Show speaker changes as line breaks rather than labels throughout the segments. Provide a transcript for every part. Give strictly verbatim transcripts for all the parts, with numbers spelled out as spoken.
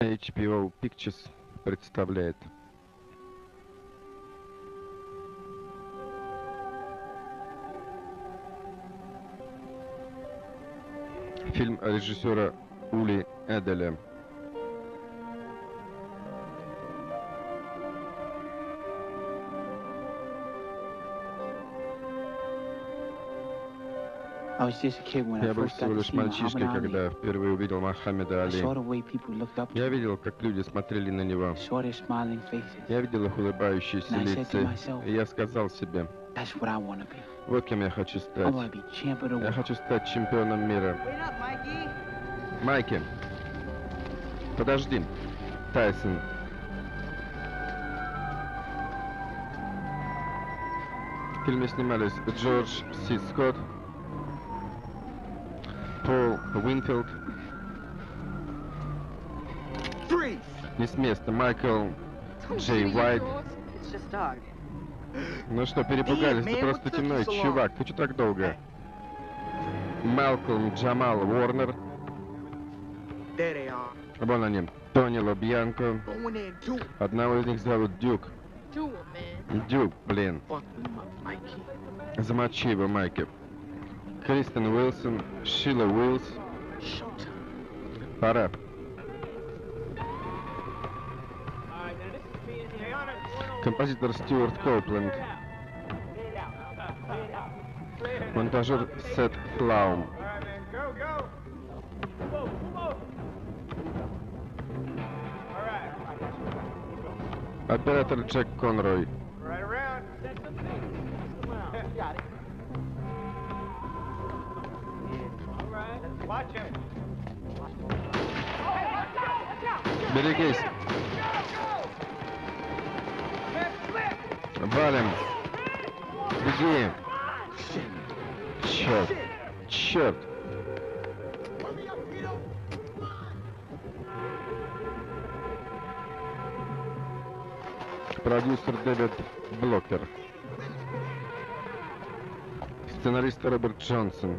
эйч би о Pictures представляет фильм режиссера Ули Эделя. Я был всего лишь мальчишкой, когда впервые увидел Мохаммеда Али. Я видел, как люди смотрели на него. Я видел их улыбающиеся лица. И я сказал себе, вот кем я хочу стать. Я хочу стать чемпионом мира. Майки, подожди. Тайсон. В фильме снимались Джордж Си Скотт, Пол Уинфилд. Не с места. Майкл Джей Уайт. Ну что, перепугались? Ты просто темно, чувак. Ты что так долго? Малкольм Джамал Уорнер. Вон они. Тони Лобьянко. Одного из них зовут Дюк. Дюк, блин. Замочи его, Майки. Кристен Уилсон, Шила Уиллс. Пора. Композитор Стюарт Коупленд. Монтажер Сет Флаум. Оператор Джек Конрой. Берегись. Валим. Беги. Черт. Черт. Продюсер Дэвид Блокер. Сценарист Роберт Джонсон.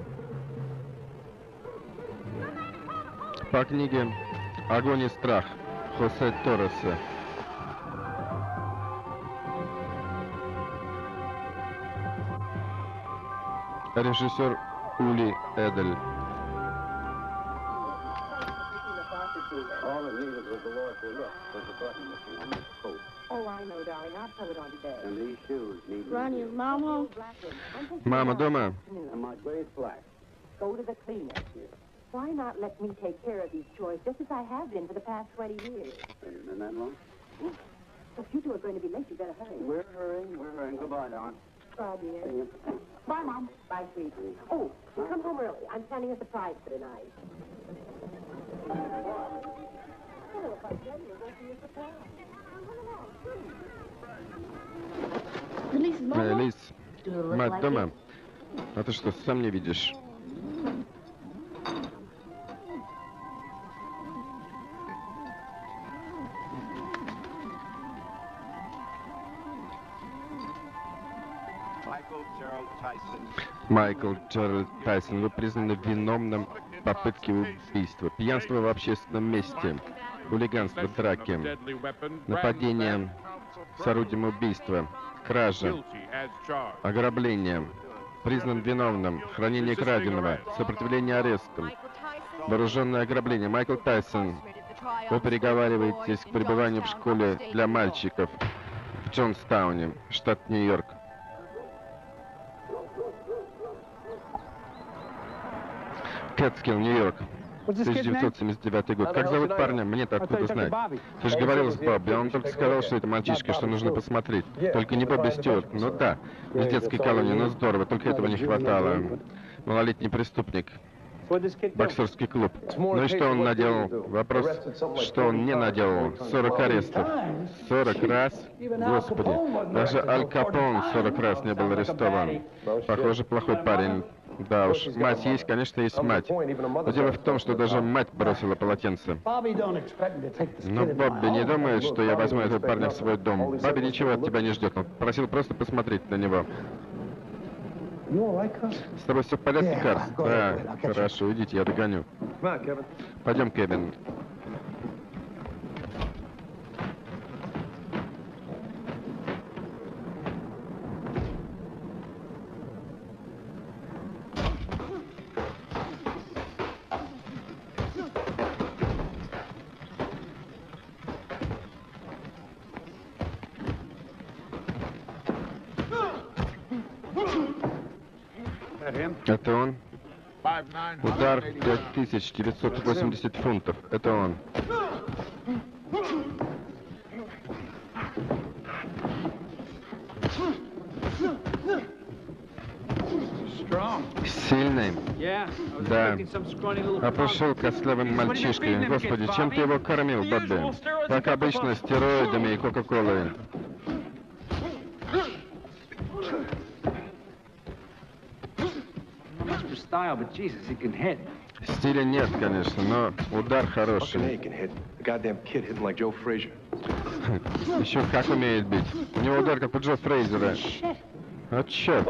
По книге «Огонь и страх» Хосе Торреса. Режиссер Ули Эдель. Мама дома?
Why not let me take care of these chores just as I have been for the past twenty years?
Have you been that long?
If you two are going to be late, you better hurry.
We're hurrying, we're hurrying. Goodbye, Don.
Bye, dear. Bye, Mom. Bye, sweet. Oh, you come home early. I'm planning a surprise for tonight. Oh, if I tell you, it won't be a surprise.
Э, Лиз, мать дома? А ты что, сам не видишь? Майкл Джеральд Тайсон, вы признаны виновным в попытке убийства, пьянство в общественном месте, хулиганство, драки, нападение с орудием убийства, кража, ограбление, признан виновным, хранение краденого, сопротивление аресту, вооруженное ограбление. Майкл Тайсон, вы переговариваетесь к пребыванию в школе для мальчиков в Джонстауне, штат Нью-Йорк. Кэтскилл, Нью-Йорк, тысяча девятьсот семьдесят девятый год. Как зовут парня? Мне-то откуда знать? Ты же говорил с Бобби, он только сказал, что это мальчишка, что нужно посмотреть. Только не Бобби Стюарт. Ну да, из детской колонии, ну здорово, только этого не хватало. Малолетний преступник. Боксерский клуб. Ну и что он наделал? Вопрос, что он не наделал? сорок арестов. сорок раз? Господи, даже Аль Капон сорок раз не был арестован. Похоже, плохой парень. Да уж, мать есть, конечно, есть мать. Но дело в том, что даже мать бросила полотенце. Но Бобби не думает, что я возьму этого парня в свой дом. Бобби ничего от тебя не ждет, он просил просто посмотреть на него. С тобой все в порядке, Карс? Да, хорошо, идите, я догоню. Пойдем, Кевин. Это он? Удар пять тысяч девятьсот восемьдесят фунтов. Это он. Сильный? Да. А пошел костлявым мальчишкой. Господи, чем ты его кормил, Бобби? Как обычно, стероидами и кока-колой. Стиля нет, конечно, но удар хороший. Еще как умеет бить. У него удар как у Джо Фрейзера. А черт.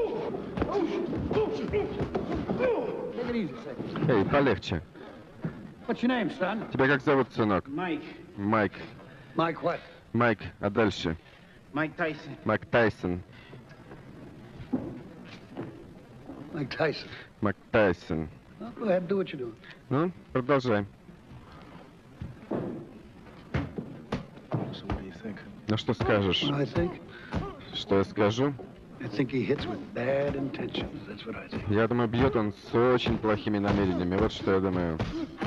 Эй, полегче. Тебя как зовут, сынок? Майк. Майк. Майк, а дальше? Майк Тайсон. Майк Тайсон.
Майк Тайсон.
Майк Тайсон. Ну, продолжай. Ну, что скажешь? Что я скажу? Я думаю, бьет он с очень плохими намерениями. Вот что я думаю.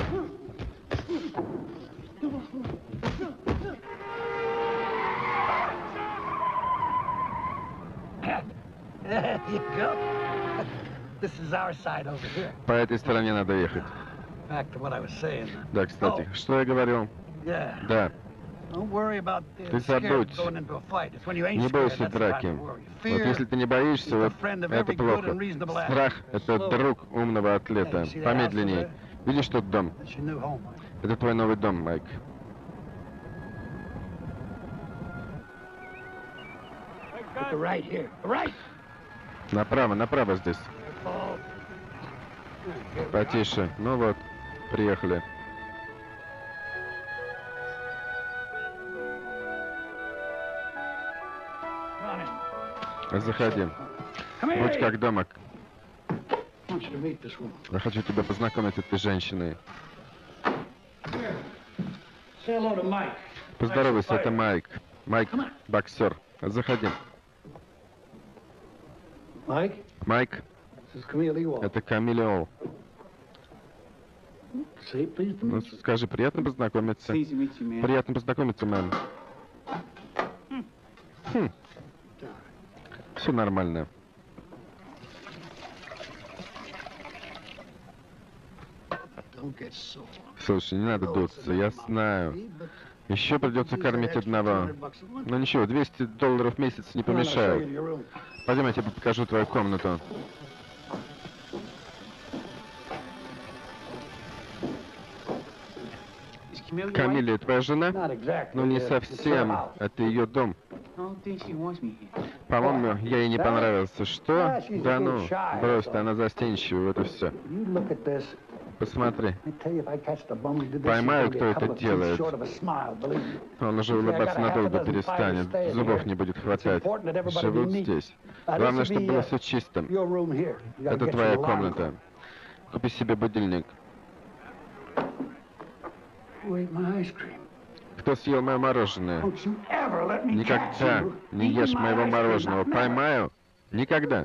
По этой стороне надо ехать. Да, кстати, что я говорил? Да. Ты забудь. Не бойся драки. Вот если ты не боишься, вот это плохо. Страх — это друг умного атлета. Помедленнее. Видишь тот дом? Это твой новый дом, Майк. Направо, направо здесь. Потише. Ну вот, приехали. Заходи. Будь как дома. Я хочу тебя познакомить с этой женщиной. Поздоровайся, это Майк. Майк, боксер. Заходи. Майк? Это Камилиол. Ну, скажи, приятно познакомиться. Приятно познакомиться, мэм. Хм. Все нормально. Слушай, не надо дуться, я знаю. Еще придется кормить одного. Ну ничего, двести долларов в месяц не помешают. Пойдем, я тебе покажу твою комнату. Камилия, твоя жена? Ну не совсем. Это ее дом. По-моему, я ей не понравился. Что? Да ну, брось, она застенчивая, вот и все. Посмотри. Поймаю, кто это делает. Он уже улыбаться надолго перестанет. Зубов не будет хватать. Живут здесь. Главное, чтобы было все чисто. Это твоя комната. Купи себе будильник. Кто съел мое мороженое? Никогда не ешь моего мороженого. Поймаю? Никогда.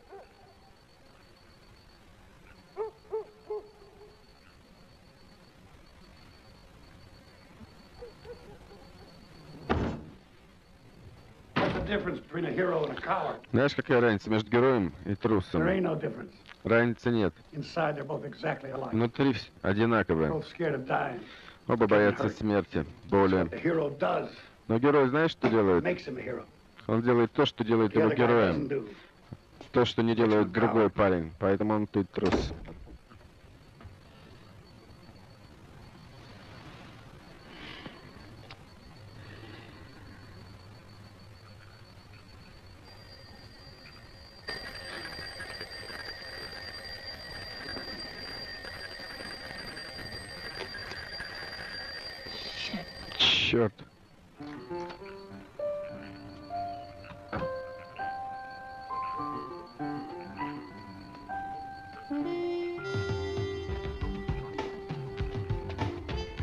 Знаешь, какая разница между героем и трусом? Разницы нет. Внутри одинаковые. Оба боятся смерти, боли. Но герой, знаешь, что делает? Он делает то, что делает его героем. То, что не делает другой парень. Поэтому он тут трус. Черт.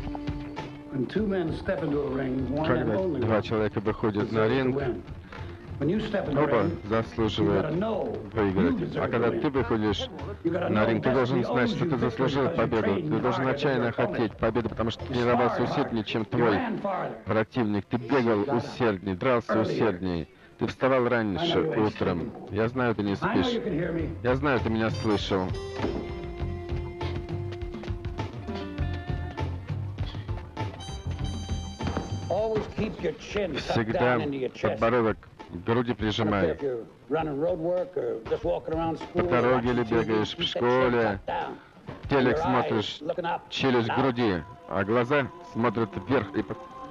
Когда два человека выходят на ринг, Оба заслуживают выиграть. А когда ты выходишь на ринг, ты должен знать, что ты заслужил победу. Ты должен отчаянно хотеть победу, потому что ты тренировался усерднее, чем твой противник. Ты бегал усерднее, дрался усерднее. Ты вставал раньше утром. Я знаю, ты не спишь. Я знаю, ты меня слышал. Всегда подбородок к груди прижимай. По дороге или бегаешь в школе, телек смотришь, челюсть к груди, а глаза смотрят вверх. И...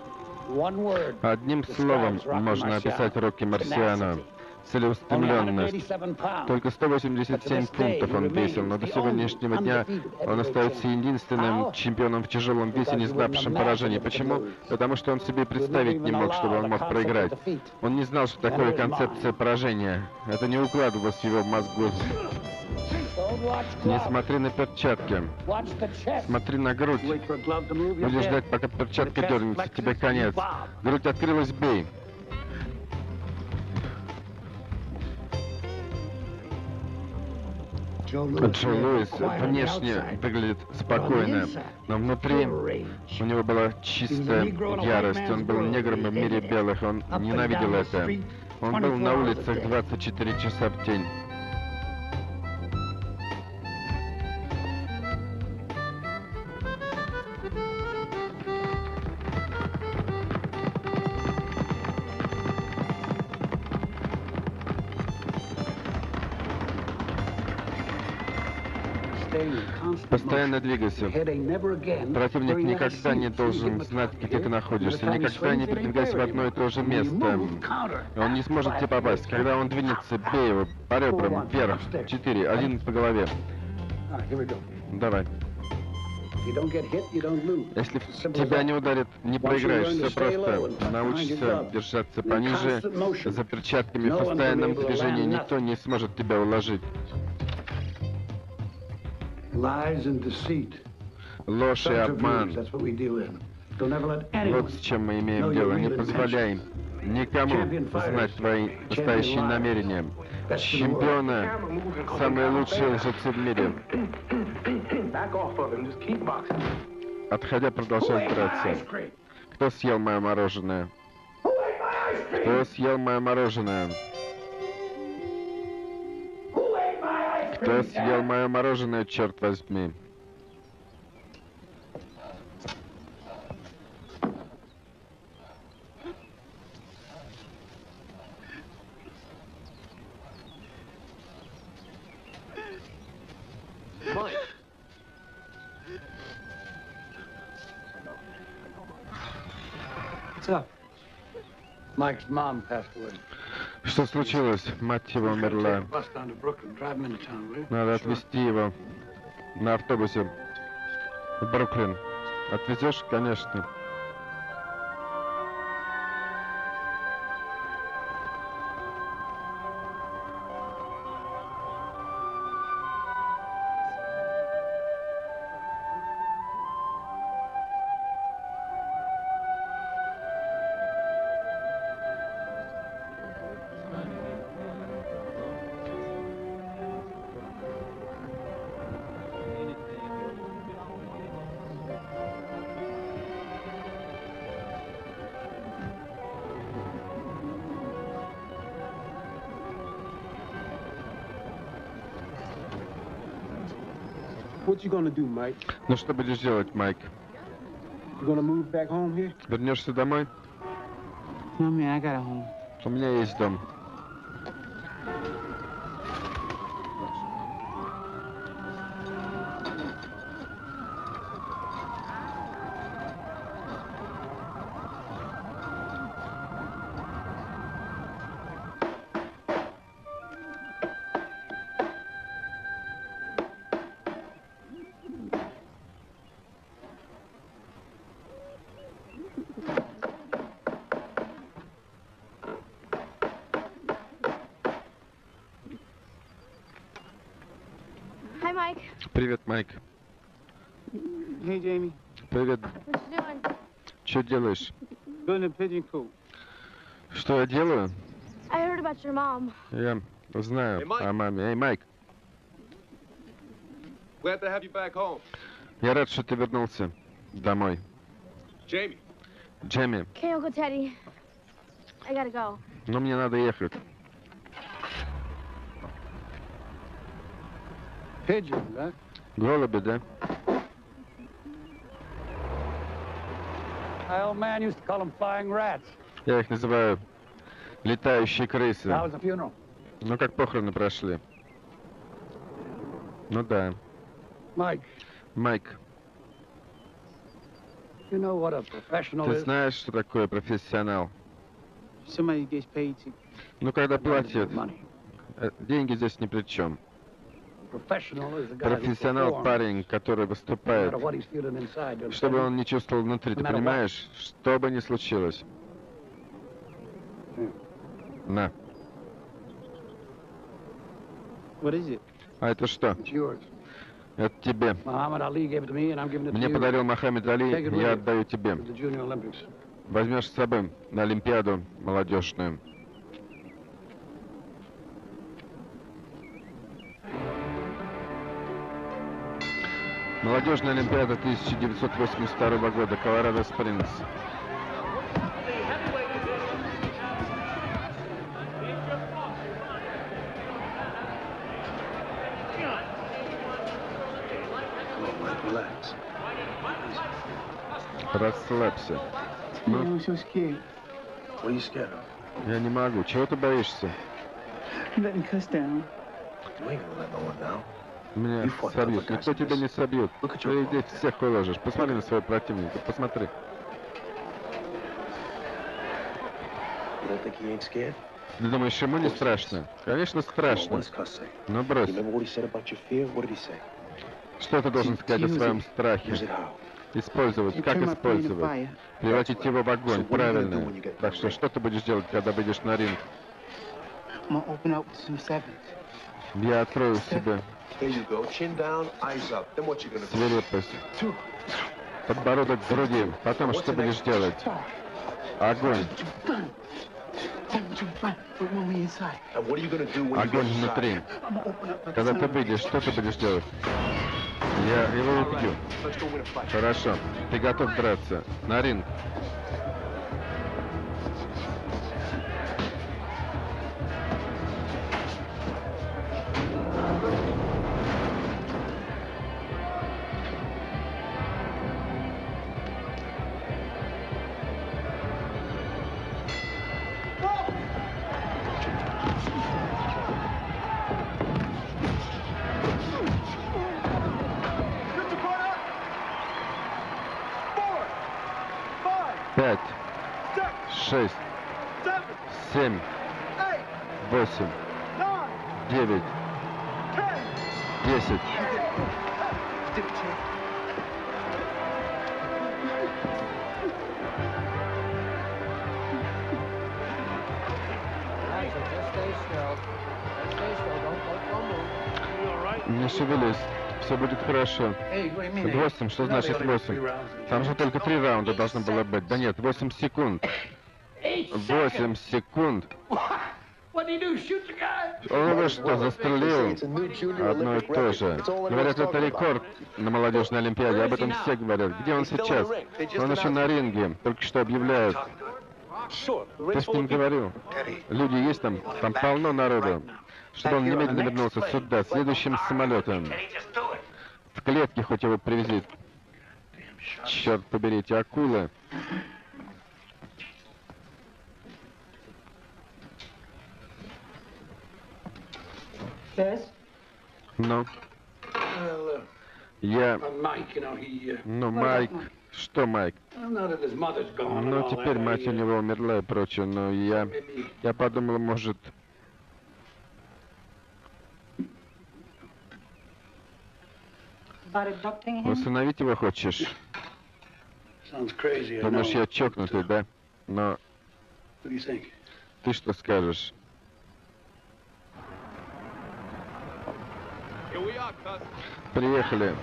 Одним словом можно описать Рокки Марсиано. Целеустремленность. Только сто восемьдесят семь фунтов он весил, но до сегодняшнего дня он остается единственным чемпионом в тяжелом весе, не знавшим поражений. Почему? Потому что он себе представить не мог, чтобы он мог проиграть. Он не знал, что такое концепция поражения. Это не укладывалось в его мозгу. Не смотри на перчатки. Смотри на грудь. Будешь ждать, пока перчатка дернется, тебе конец. Грудь открылась, бей. Джо Луис внешне выглядит спокойно, но внутри у него была чистая ярость. Он был негром в мире белых, он ненавидел это. Он был на улицах двадцать четыре часа в день. Постоянно двигайся. Противник никогда не должен знать, где ты находишься. Никогда не передвигайся в одно и то же место. Он не сможет тебе попасть. Когда он двинется, бей его по ребрам, вверх. Четыре. Один по голове. Давай. Если в тебя не ударит, не проиграешь. Все просто. Научишься держаться пониже. За перчатками в постоянном движении никто не сможет тебя уложить. Ложь и обман. Вот с чем мы имеем дело. Не позволяй никому знать твои настоящие намерения. Чемпионы — самые лучшие лжецы в мире. Отходя, продолжай драться. Кто съел мое мороженое? Кто съел мое мороженое? Кто съел мое мороженое, черт возьми? Что случилось? Мать его умерла. Надо отвезти его на автобусе в Бруклин. Отвезешь? Конечно. Ну что будешь делать, Майк? Вернешься домой? У меня есть дом. Привет, Майк.
Hey, Jamie.
Привет. Что делаешь? Что я делаю?
I heard about your mom.
Я знаю о маме. Эй, Майк,
Glad to have you back home.
я рад, что ты вернулся домой.
Jamie.
Джейми,
Okay, Uncle Teddy. I gotta go.
ну мне надо ехать.
Pigeons, huh?
Голуби, да?
My old man used to call them flying rats.
Я их называю летающие крысы.
How was the funeral?
Ну, как похороны прошли? Ну да.
Mike,
Майк,
you know what a professional
ты
is?
знаешь, что такое профессионал?
Somebody gets paid to.
Ну, когда платят,
Money.
э, деньги здесь ни при чем.
Professional is the guy who
Профессионал
performs,
парень, который
no
выступает,
matter what he's feeling inside. you
чтобы
understand?
он не чувствовал внутри, ты понимаешь? Что бы ни случилось. На.
What is it?
А это что?
It's yours.
Это тебе.
Muhammad Ali gave it to me, and I'm giving it to
Мне
you.
подарил Мохаммед Али, я отдаю тебе.
To the Junior Olympics.
Возьмешь с собой на Олимпиаду молодежную. Молодежная Олимпиада тысяча девятьсот восемьдесят второго года, Колорадо Спрингс.
Relax.
Расслабься.
No, I'm so scared.
What are you scared of?
Я не могу. Чего ты боишься?
Let me cuss down.
You ain't gonna let no one down.
Меня собьют. Никто тебя не собьет. Ты здесь всех выложишь. Посмотри на своего противника. Посмотри.
You don't think he ain't scared?
Ты думаешь, ему не страшно? Конечно,
What
страшно.
does Cuss say?
Но брось.
You remember what he said about your fear? What did he say?
Что ты должен сказать о своем
Use
страхе?
it how?
Использовать. Как
Turn my pain to
использовать?
fire.
Превратить его в огонь.
So what are you gonna do
Правильно.
when you get
Так
in
что
the
что ты будешь делать, когда выйдешь на ринг?
I'm gonna open up with some sevens.
Я открою в себе
There you go. Chin down, eyes up. Then what you gonna do?
свирепость. Подбородок к груди. Потом что будешь делать? Огонь.
With mommy inside.
And what are you gonna do when you
Огонь
get
внутри.
inside?
I'm gonna open up like
Когда
a
ты
son of a
выйдешь, что ты будешь делать? Я его убью.
Let's go win a fight.
Хорошо. Ты готов драться? На ринг. Пять, шесть, семь, восемь, девять, десять. Не шевелись, все будет хорошо.
Hey, what do you mean? hey?
Восемь, что значит восемь? Там же только три раунда должно было быть. Да нет, восемь секунд. Восемь секунд.
What did he do? Shoot the guy?
Он его что, застрелил?
It's a new junior
Одно и
Olympic
то
record.
же.
It's all
Говорят,
anyone's
это
talking about.
рекорд на молодежной Олимпиаде. Об этом все говорят. Где он сейчас? Он еще на ринге. Только что объявляют.
Sure. The
Ты
ring's
с
full
ним
of people.
говорил? Люди есть там? Там полно народу. Чтобы он немедленно вернулся сюда, следующим самолетом. В клетке хоть его привези. Черт побери, эти акулы.
Yes?
Ну,
Well,
я...
uh, Mike, you know, he. Uh,
Ну, Майк... Что, Майк?
well, now that his mother's gone. and
Ну,
all
теперь
that,
мать
I,
у
uh,
него умерла и прочее, но я...
maybe
Я подумал, может...
About abducting him?
Усыновить его хочешь?
sounds crazy. I know.
Думаешь, я чокнутый, да? Но
What do you think?
ты что скажешь?
Here we are, cuz.
Приехали.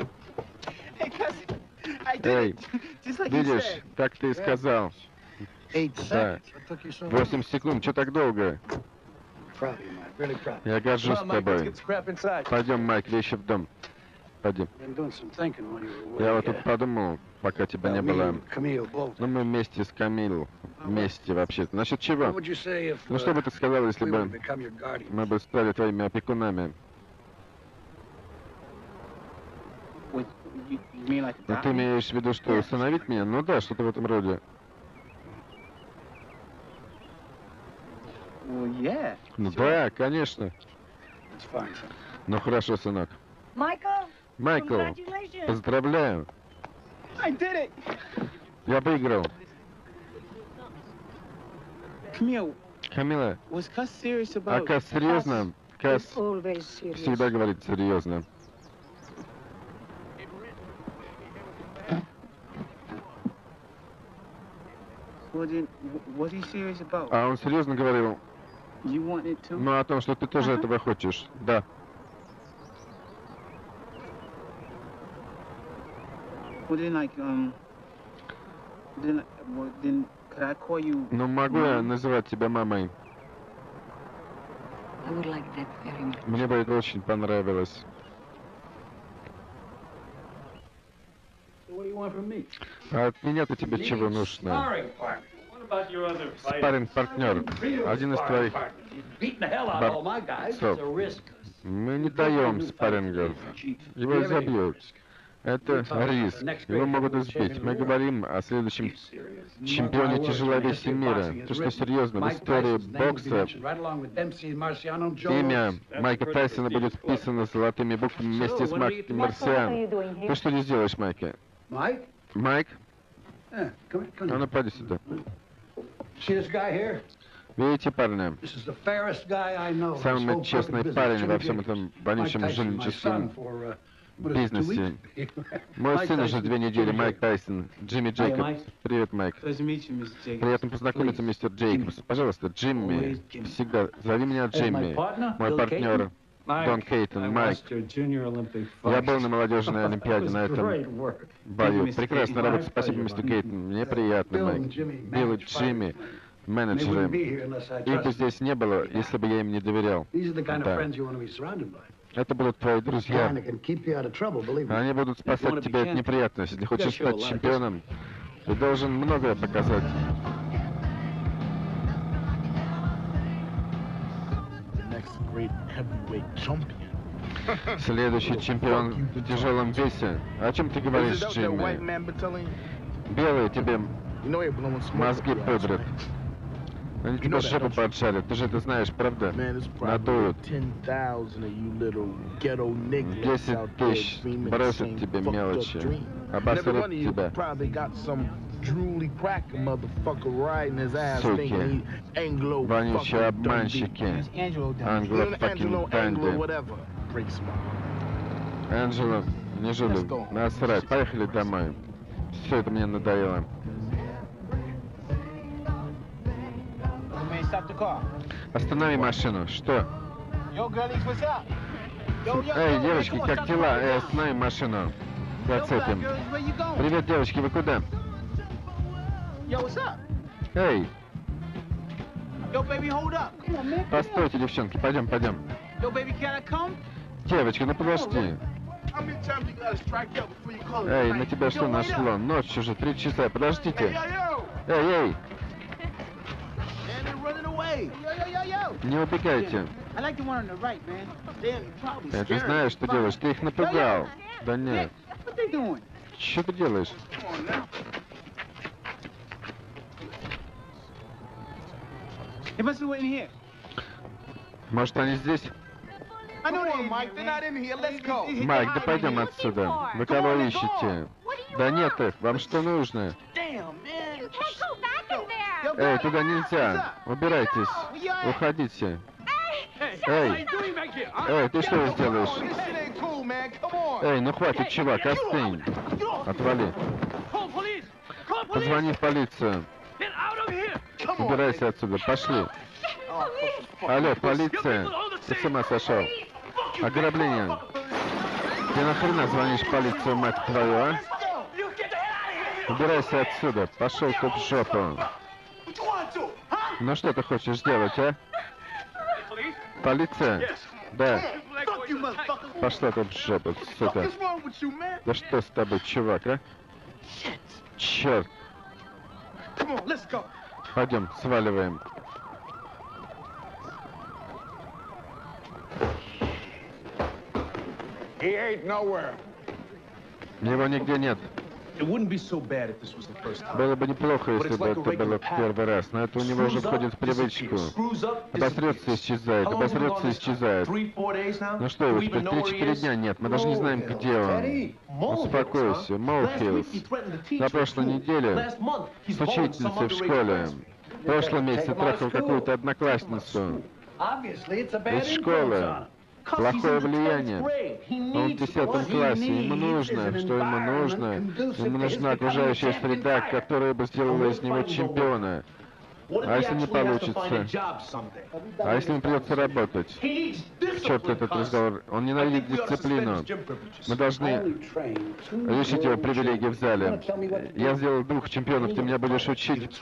Hey, cousin, I did
Эй,
it. Just like you
видишь,
said.
как ты и сказал.
Eight
Да.
seconds. What took you so long?
Восемь секунд, что так долго?
Proud of you, Mike. Really proud.
Я горжусь
Come on, Mike, let's
тобой.
get the crap inside.
Пойдем, Майк, вещи в дом. Пойдем.
Been doing some thinking when you were
Я
away.
вот тут подумал, пока тебя не
Well, me
было.
and Camille both.
Ну, мы вместе с Камил. Вместе вообще-то. Насчет чего?
What would you say if
Ну, что бы
uh,
ты сказал, если
we were to
бы
become your guardian?
мы бы стали твоими опекунами?
What, you, you mean like
Ну, ты имеешь в виду, что усыновить меня? Ну да, что-то в этом роде.
Well, yeah.
Ну да, конечно.
It's fine, son.
Ну хорошо, сынок.
Michael,
Майкл,
congratulations.
поздравляю.
I did it.
Я выиграл.
Camille,
Камила,
was Cuss serious
а
about...
Кас серьезно? Кас
Always serious.
всегда говорит серьезно.
Was, it, was he serious about?
А он серьезно говорил,
You want it too?
ну, о том, что ты тоже этого хочешь. Да.
Well, then, like, um... Then, well, then, could I call you...
Ну, могу я называть тебя мамой?
I would like that very much.
Мне бы это очень понравилось.
So what do you want from me?
А от меня-то тебе чего нужно?
Sparring partner.
What about your other fighter?
Спарринг-партнер.
Real
Один из
sparring
твоих
partner. He's beating the hell out of all my guys.
Стоп.
It's a risk.
Мы не даем спаррингов. Его забьют. Это риск. Его могут избить. Мы говорим о следующем чемпионе тяжеловесе мира. Ты что, серьезно? В истории бокса имя Майка Тайсона будет вписано золотыми буквами вместе с Марком Марсиан. Ты что здесь делаешь, Майки?
Mike?
Майк?
Yeah, come here, come
А
here.
ну, пойди сюда.
See this guy here?
Видите, парня?
This is the fairest guy I know. This
Самый
whole
честный
crooked
парень
business.
во
Jimmy
всем
Jacobs.
этом
Mike
вонючем
Tyson, my son,
жульническом
for, uh, what is it, two
бизнесе.
weeks?
Мой
Mike
сын уже
Tyson,
две недели,
Jimmy
Майк
Jacobs.
Тайсон, Джимми Джейкобс. Привет, Майк.
Pleasure to meet you, Mister Jacobs.
Приятно познакомиться, мистер Джейкобс. Пожалуйста, Джимми. Всегда. Зови меня Джимми. Мой партнер Дон Кейтон, Майк. Я был на молодежной олимпиаде на этом бою. Прекрасная работа. Спасибо, мистер Кейтон. Мне приятно,
Bill and
Майк.
Jimmy,
Билл и
managed
Джимми,
fighters. They wouldn't be
менеджеры.
here unless I
Их бы
trusted
здесь не было, если бы я им не доверял.
them. These are the kind of
Да.
friends you want to be surrounded by.
Это будут твои друзья.
Kind that can keep you out of trouble, believe me.
Они будут спасать тебя от неприятностей. Если хочешь стать чемпионом, ты должен многое показать.
Next great heavyweight champion.
Следующий чемпион в тяжелом весе. О чем ты говоришь,
Is it that white
Джимми?
man battalion?
Белые тебе
You know they're blowing smoke
мозги
up your ass,
пудрят.
right?
Они тебе жопу поджарят. Ты же это знаешь, правда?
Man, it's probably
Надуют.
ten thousand of you little ghetto niggas
Десять
out there
тысяч
dreaming the
бросят
same
тебе
fucked up
мелочи.
dream. And every
Обосрут
one of you
тебя.
probably got some drooly cracker motherfucker riding his ass
Суки.
thinking he Anglo
Вонючие
fucking
обманщики.
It's Angelo down
Англо
Anglo
факинг
Anglo
Данди.
whatever. Break smile.
Анджело, не жили. Насрать. Поехали домой. Все это мне надоело.
Man, stop the car.
Останови машину. Что?
Yo, girlies, what's up? Yo, yo,
Эй,
yo,
девочки,
come on,
как
stop
дела?
the car,
Эй,
yo.
останови машину.
Yo, black
Зацепим.
girls, where you going?
Привет, девочки, вы куда?
Yo, what's up?
Эй,
Yo, baby, hold up. Come on, man.
постойте, девчонки, пойдем, пойдем.
Yo, baby, can I come?
Девочка, ну подожди.
How many times you gotta strike out before you call it?
Эй,
night?
на тебя что нашло? Ночь уже, три часа,
Hey,
подождите.
yo, yo!
Эй, эй,
Man, they're running away.
Yo, yo, yo, yo.
не убегайте.
I like the one on the right, man.
Damn, you probably
Эй, ты
scared.
знаешь, что делаешь? Ты их напугал. Да нет.
What they doing?
Что ты делаешь?
Come on now.
They must be waiting here.
Может, они здесь?
I know
Come
they
on,
ain't
Mike,
here,
they're
man.
not in here. Let's go.
Майк, да пойдем отсюда. Вы кого ищете? Да нет их, вам что нужно?
Damn, man.
You can't go back in there.
Эй, туда нельзя. Убирайтесь. Уходите. Эй, эй, ты что здесь делаешь?
This shit ain't cool, man. Come on.
Эй, ну хватит, чувак, остынь. Отвали. Позвони в полицию. Убирайся отсюда, пошли. Алло, полиция. Ты с ума сошел? Ограбление. Ты нахрена звонишь в полицию, мать твою, а? Убирайся отсюда. Пошел ты в жопу. Ну что ты хочешь сделать, а? Полиция? Да. Пошла ты в жопу, сука. Да что с тобой, чувак, а? Черт. Пойдем, сваливаем. Его нигде нет. Было бы неплохо, если бы это было в первый раз, но это у него уже входит в привычку. Обосрется, исчезает, обосрется, исчезает. Ну что, его теперь три-четыре дня нет, мы даже не знаем, где он. Успокойся, Моухиллс. На прошлой неделе с учительницей в школе. В прошлом месяце трахал какую-то одноклассницу. Из школы. Плохое влияние. Он в десятом классе. Ему нужно, что ему нужно. Ему нужна окружающая среда, которая бы сделала из него чемпиона. А если не получится? А если ему придется работать? Черт, этот разговор. Он ненавидит дисциплину. Мы должны лишить его привилегий в зале. Я сделал двух чемпионов, ты меня будешь учить.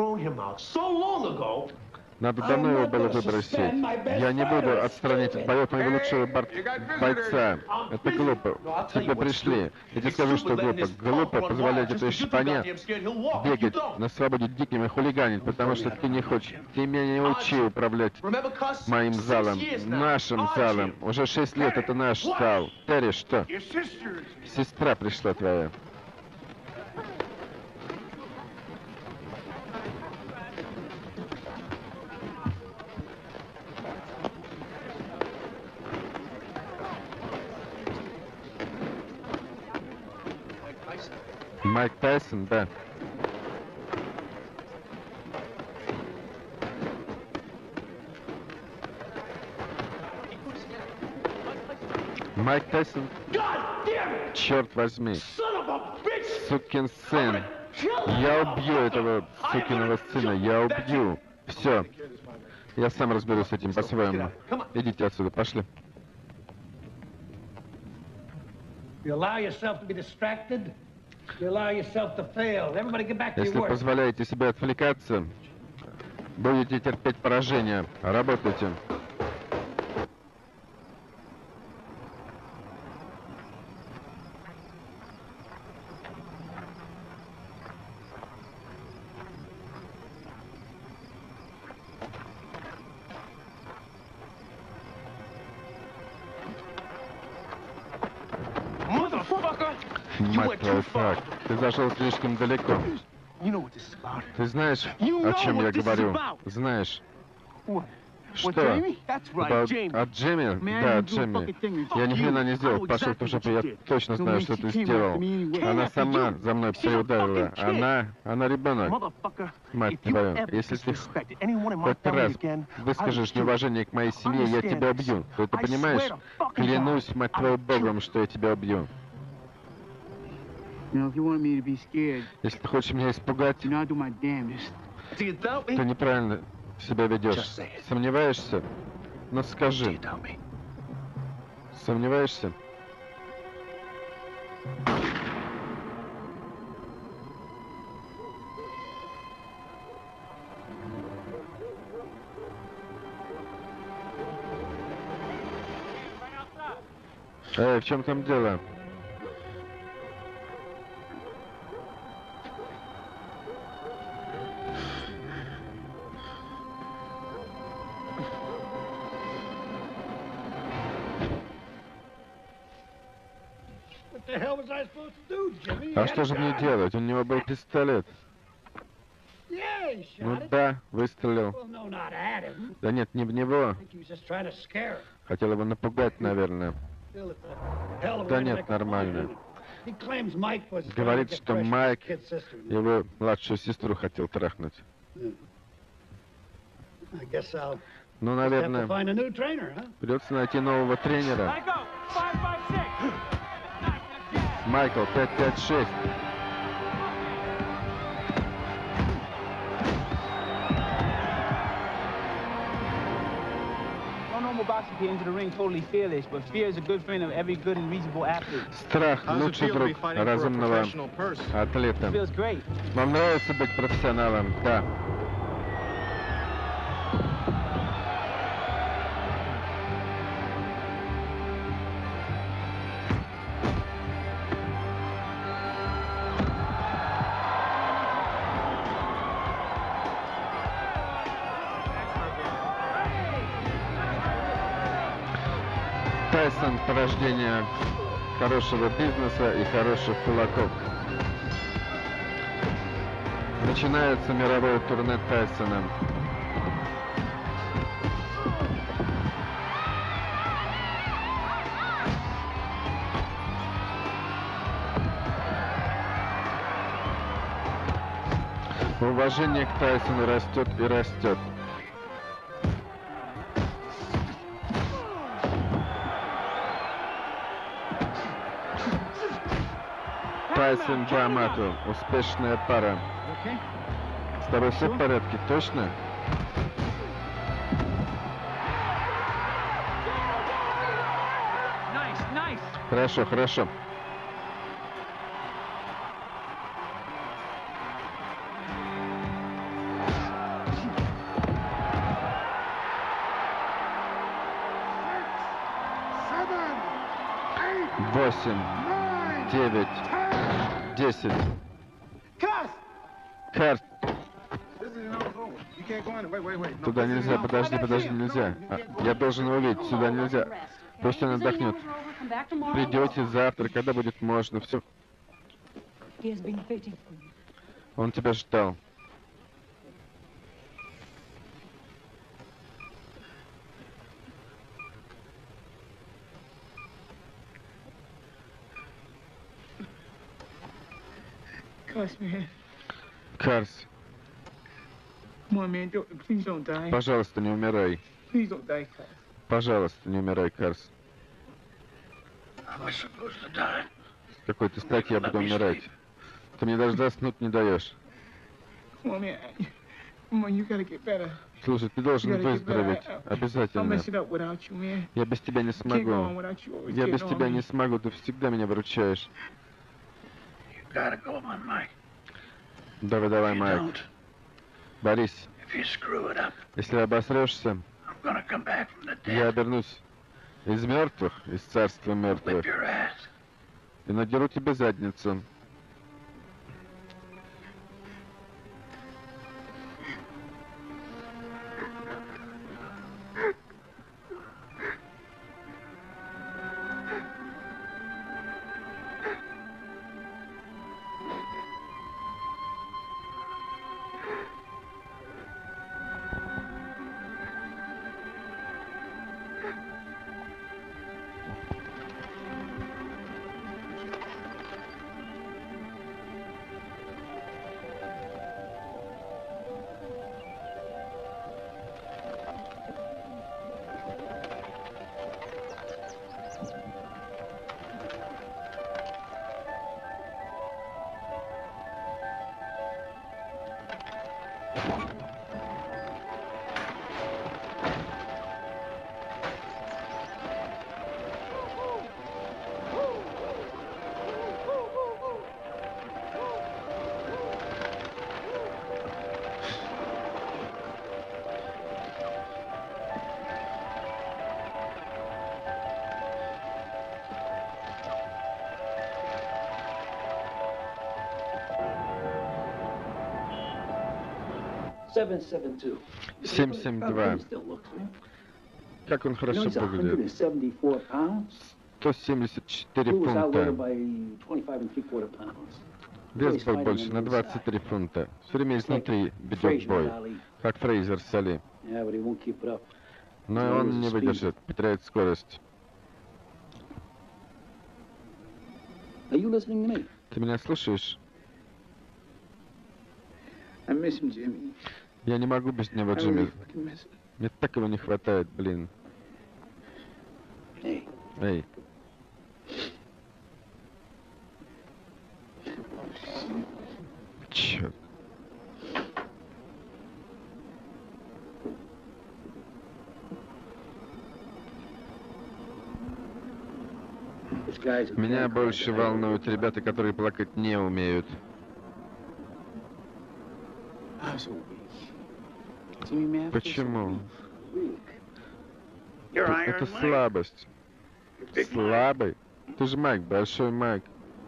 Надо давно его было выбросить. Я не буду отстранить от боев моего лучшего бойца. Это глупо. Тебе пришли. Я тебе скажу, что глупо. Глупо позволять этой шпане бегать на свободе дикими хулиганить, потому что ты не хочешь. Ты меня не учи управлять моим залом. Нашим залом. Уже шесть лет это наш зал. Терри, что? Сестра пришла твоя. Майк Тайсон, да. Майк Тайсон. Черт возьми. Сукин сын. Я убью этого сукиного сына. Я убью. Все. Я сам разберусь с этим по-своему. Идите отсюда, пошли. Если позволяете себе отвлекаться, будете терпеть поражение. Работайте. Мать твою, так. Ты зашел слишком далеко. Ты знаешь, о чем я говорю? Знаешь. Что? About... От Джимми? Да, от Джимми. Я ни хрена не сделал. Пошел в жопу, я точно знаю, что ты сделал. Она сама за мной приударила. Она... Она ребенок. Мать твою. Если ты хоть раз выскажешь неуважение к моей семье, я тебя убью. Ты это понимаешь? Клянусь, мать твою, Богом, что я тебя убью. Если ты хочешь меня испугать, ты неправильно себя ведешь. Сомневаешься? Ну скажи. Сомневаешься? Эй, в чем там дело? А что же мне делать? У него был пистолет. Ну да, выстрелил. Да нет, не в него. Хотел его напугать, наверное. Да нет, нормально. Говорит, что Майк его младшую сестру хотел трахнуть. Ну, наверное, придется найти нового тренера. Майкл, пять пять шесть. Страх — лучший друг разумного атлета. Вам нравится быть профессионалом? Да. Тайсон — порождение хорошего бизнеса и хороших кулаков. Начинается мировое турне Тайсона. Уважение к Тайсону растет и растет. Тайсон Диамато. Успешная пара. С тобой все в порядке, точно? Хорошо, хорошо. Восемь, девять, десять. Карт. Туда нельзя, подожди, подожди, нельзя. А, я должен его увидеть, сюда нельзя. Пусть он отдохнет. Придете завтра, когда будет можно, все. Он тебя ждал. Карс, пожалуйста, не умирай. Пожалуйста, не умирай, Карс. С какой-то стати я буду умирать. Ты мне даже заснуть не даешь. Слушай, ты должен выздороветь. Обязательно. Я без тебя не смогу. Я без тебя не смогу. Ты всегда меня выручаешь. Давай, давай, Майк. Борис, если обосрешься, я обернусь из мертвых, из царства мертвых, и надеру тебе задницу. семь семь два. Как он хорошо выглядит. сто семьдесят четыре фунта. Вес был больше на двадцать три фунта. Все время изнутри ведет бой. Как Фрейзер Сали. Но он не выдержит, потеряет скорость. Ты меня слушаешь? Я не могу без него, Джимми. Мне так его не хватает, блин. Эй. Черт. Меня больше волнуют ребята, которые плакать не умеют. Почему? Это слабость. Слабый? Ты же Майк, большой Майк.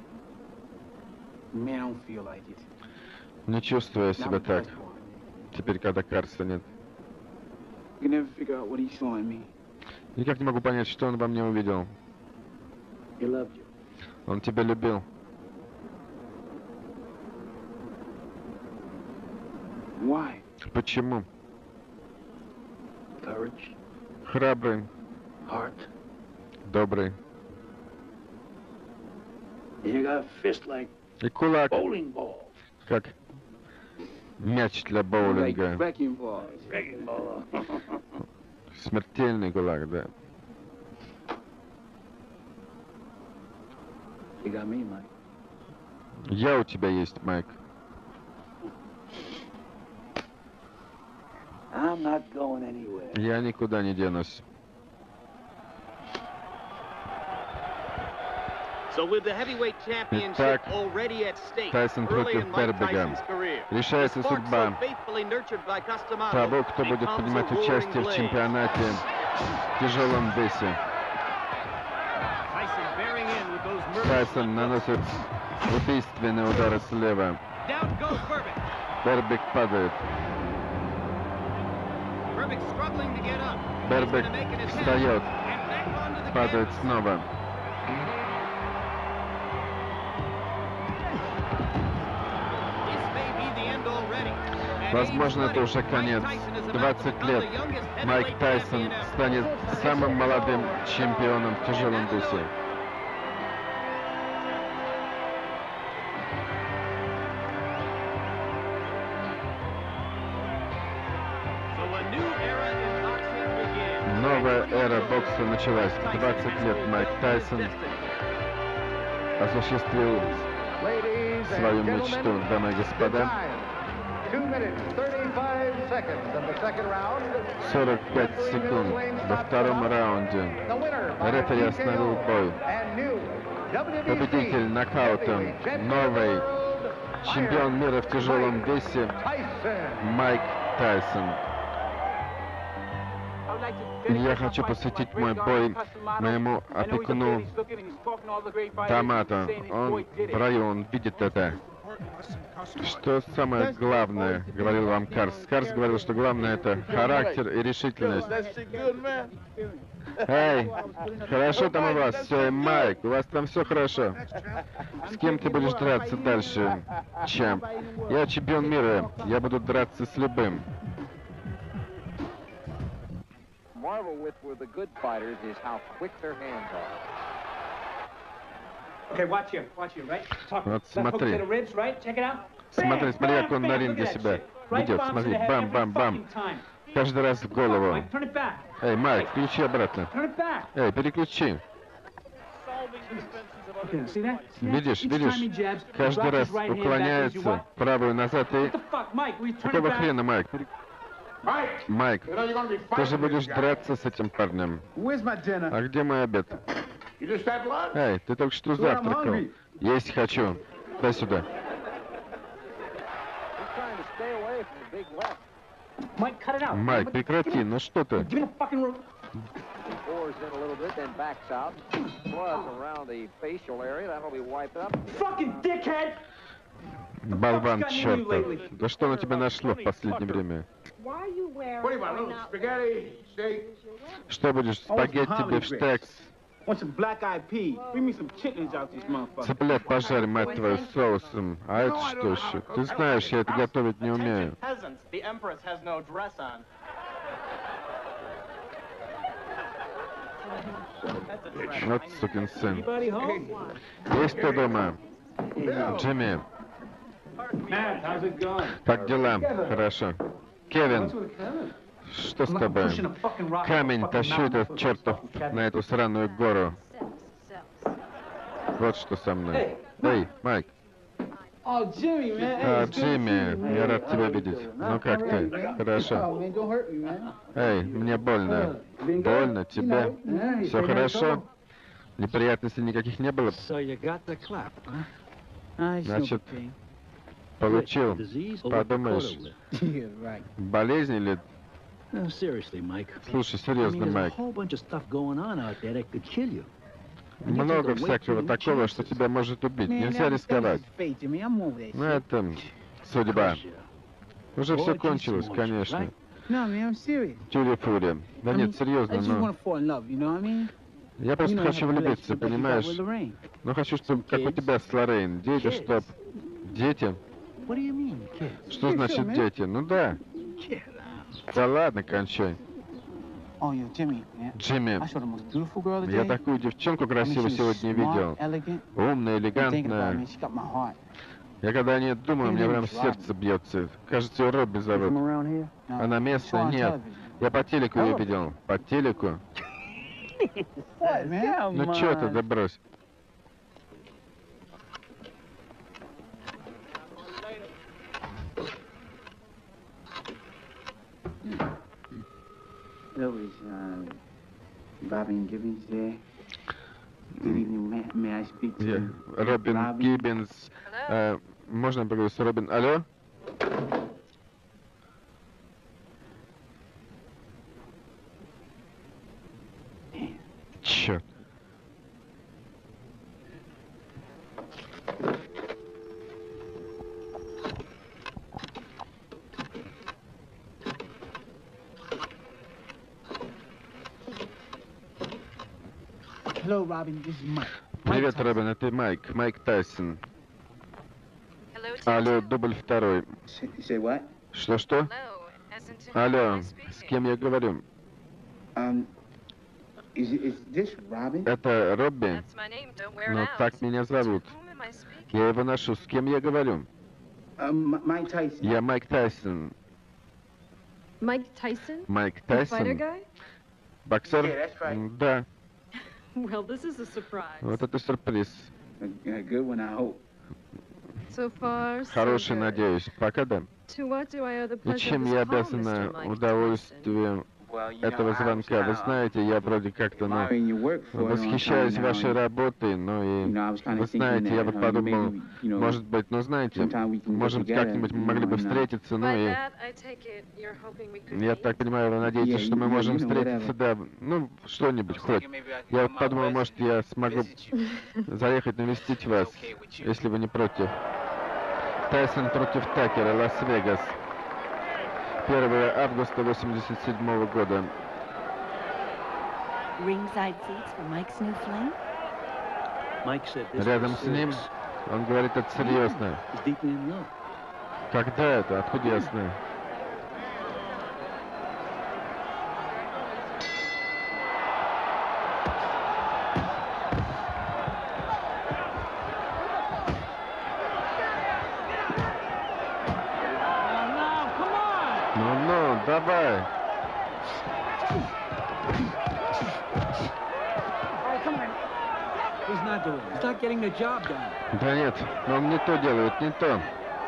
Не чувствую себя так. Теперь, когда Карса нет. Никак не могу понять, что он во мне увидел.
He loved you.
Он тебя любил.
Why?
Почему?
Courage,
Храбрый,
heart.
добрый.
You got a fist like
И кулак,
bowling ball.
как мяч для боулинга.
Wrecking ball.
Wrecking ball.
Смертельный кулак, да.
You got me, Mike.
Я у тебя есть, Майк.
I'm not going anywhere.
Я никуда не денусь.
So with the heavyweight championship
Итак,
already at stake,
Тайсон
early
против
in Mike
Бербига.
Tyson's career,
Решается
the spark
судьба
so faithfully nurtured by Cus
того, кто будет
becomes
принимать
a roaring
участие в
blaze.
чемпионате в тяжелом весе.
Tyson bearing in with those murderous
Тайсон наносит убийственный удар слева.
Down goes Berbick.
Бербиг падает.
Berbick struggling to get up.
Бербиг
He's gonna make an attempt.
встает,
And back onto the
падает
canvas.
снова.
This may be the end already. At
Возможно,
age
это уже
twenty,
конец.
Mike Tyson is about to
двадцать
become
лет.
the youngest
Майк
heavyweight
Тайсон
champion ever.
станет самым молодым чемпионом в тяжелом весе.
So a new era in boxing begins.
Новая эра бокса началась. двадцать лет Майк Тайсон осуществил свою мечту, дамы и господа. сорок пять секунд во втором раунде. Рефери остановил бой. Победитель нокаутом, новый чемпион мира в тяжелом весе Майк Тайсон. Я хочу посвятить мой бой моему опекуну Дамато. Он в раю, он видит это. Что самое главное, говорил вам Карс. Карс говорил, что главное это характер и решительность. Эй, хорошо там у вас все, Майк, у вас там все хорошо. С кем ты будешь драться дальше, чемп? Я чемпион мира, я буду драться с любым.
Marvel with with the good fighters is how quick their hands are.
Okay, watch him, watch him, right? Talk.
Вот
Left hook to
смотри.
the ribs, right? Check it out.
Смотри,
Bam,
смотри,
bam,
как он на
bam,
ринге
look at that
себя
shit. Right
ведет.
bombs to
Смотри,
the head
бам,
every
бам, бам.
fucking time.
Каждый раз в
Come on,
голову.
Mike, turn it back.
Эй, Майк, включи обратно.
Turn it back.
Эй, переключи.
Okay, see that? See that?
Видишь,
Each
видишь,
time he jabs, he
каждый
drops
раз
his right hand back, gives you
уклоняется
what?
правую назад и...
What the fuck, Mike? We turn it
Какого
back.
хрена, Майк? Майк, ты же будешь драться с этим парнем.
Where's my dinner?
А где мой обед?
You just had lunch?
Эй, ты только что завтракал. Есть хочу. Дай сюда.
Trying to stay away from the big left.
Mike, cut it out.
Майк, прекрати, ну что ты?
Give me the fucking rope.
Fours in a little bit, then backs out. Blood around the facial area. That'll be wiped up.
Fucking dickhead.
Болван чертов. Да что на тебя нашло в последнее время?
Why are you wearing...
What do you want, little spaghetti, steak?
Что будешь, спагетти, бифштекс?
Want some black-eyed peas? Bring me some chitlins out this motherfucker.
Цыплят пожарь, мать твою, соусом. А это что еще? Ты знаешь, я это готовить не умею. Вот сукин сын.
Anybody home?
Есть кто дома? Джимми,
Matt, how's it going?
как дела? Хорошо. Кевин, что с тобой? Камень тащу этот чертов на эту сраную гору. Вот что со мной. Эй, Майк.
Oh, Jimmy, man. Hey,
А,
it's good to see you,
Джимми,
man.
я рад тебя видеть. Ну как ты?
Oh,
Хорошо.
man, don't hurt me, man.
Эй, мне больно. Больно тебе? Все хорошо? Неприятностей никаких не было? Значит, получил. Подумаешь,
Yeah, right.
болезнь или...
No, seriously, Mike.
Слушай,
I mean,
серьезно,
there's a
Майк.
whole bunch of stuff going on out there that could kill you. And you
Много
take a way
всякого
too many
такого, что
chances.
тебя может убить.
Man,
Нельзя
that was- that was
рисковать.
his fate, Jimmy. I'm over that
Ну
shit.
это судьба.
Of course, yeah.
Уже все
Boy,
кончилось,
keep small,
конечно.
right?
No, man, I'm serious.
Тюли Фури. Да
I
нет,
mean, I
серьезно,
just want
но...
to fall in love, you know what I mean?
Я
You
просто
know,
хочу
have a
влюбиться,
relationship like you got
понимаешь?
with Lorraine.
Но хочу, чтобы как у тебя с Лоррейн. Дети, чтоб... Дети?
What do you mean, kids?
Что значит дети? Ну да.
Get out.
Да ладно, кончай.
Oh, yo, Jimmy, man.
Джимми,
I saw the most beautiful girl today.
я такую девчонку
I mean,
красивую
she was
сегодня
smart,
видел.
elegant.
Умная,
And thinking about
элегантная.
me, she got my heart.
Я когда о ней думаю, мне прям сердце бьется. Кажется, ее Робби зовут.
No,
Она местная?
saw on
Нет.
television.
Я по телеку ее видел. По телеку?
What, man?
Ну чё ты, да брось.
That was uh, Robin Gibbons there. Good evening, may, may I speak to
Я-
you?
Робин Гиббинс. Э, можно я поговорю с Робин? Алло? Черт.
Hello, Robin. This is Mike.
Привет, Робин, это Майк. Майк Тайсон.
Hello,
Алло,
Tintin.
дубль второй.
Say, say what?
Что-что?
Hello, isn't it
Алло,
I
с
speaking?
кем я говорю?
Um, is is this Robin?
Это Робби?
That's my name, don't wear it
Ну,
out.
так меня зовут.
To whom am I speaking?
Я его ношу. С кем я говорю?
Um, M- Mike Tyson.
Я Майк Тайсон.
Mike Tyson?
Майк
The fighter
Тайсон?
guy?
Боксер?
Yeah, that's right.
М, Да,
Well, this is a surprise.
вот это сюрприз.
A, a good one, I hope.
So far, so
Хороший,
good.
надеюсь. Пока да.
To what do I owe the
И
pleasure
чем
of
я
this call,
обязана
Mister Mike Tyson?
удовольствием
Well, you
этого
know, I was
звонка? Вы
kinda,
знаете, я вроде как-то, ну,
admiring your work for a long
восхищаюсь
time now,
вашей
and,
работой, ну
you
и,
know, I was kinda
вы
thinking
знаете, я
that,
вот
uh,
подумал,
maybe, you know,
может быть, ну, знаете,
sometime we can get
может быть,
together,
как-нибудь мы
you
могли
know,
бы
and, uh,
встретиться, ну
By
и,
that, I take it you're hoping we could
я
meet?
так понимаю, вы надеетесь,
Yeah,
что мы
you-
можем
you know,
встретиться, да, ну, что-нибудь хоть. Я вот подумал, может, я смогу заехать навестить вас, если вы не против. Тайсон против Такера, Лас-Вегас. первого августа восемьдесят седьмого года.
Ringside seats for Mike's new fling?
Mike said this
Рядом
was
с ним,
serious.
он говорит, это серьезно.
He's deeply in love.
Когда это? Откуда я знаю? Ну-ну, давай.
He's not doing it. He's not getting the job done.
Да нет, он не то делает, не то.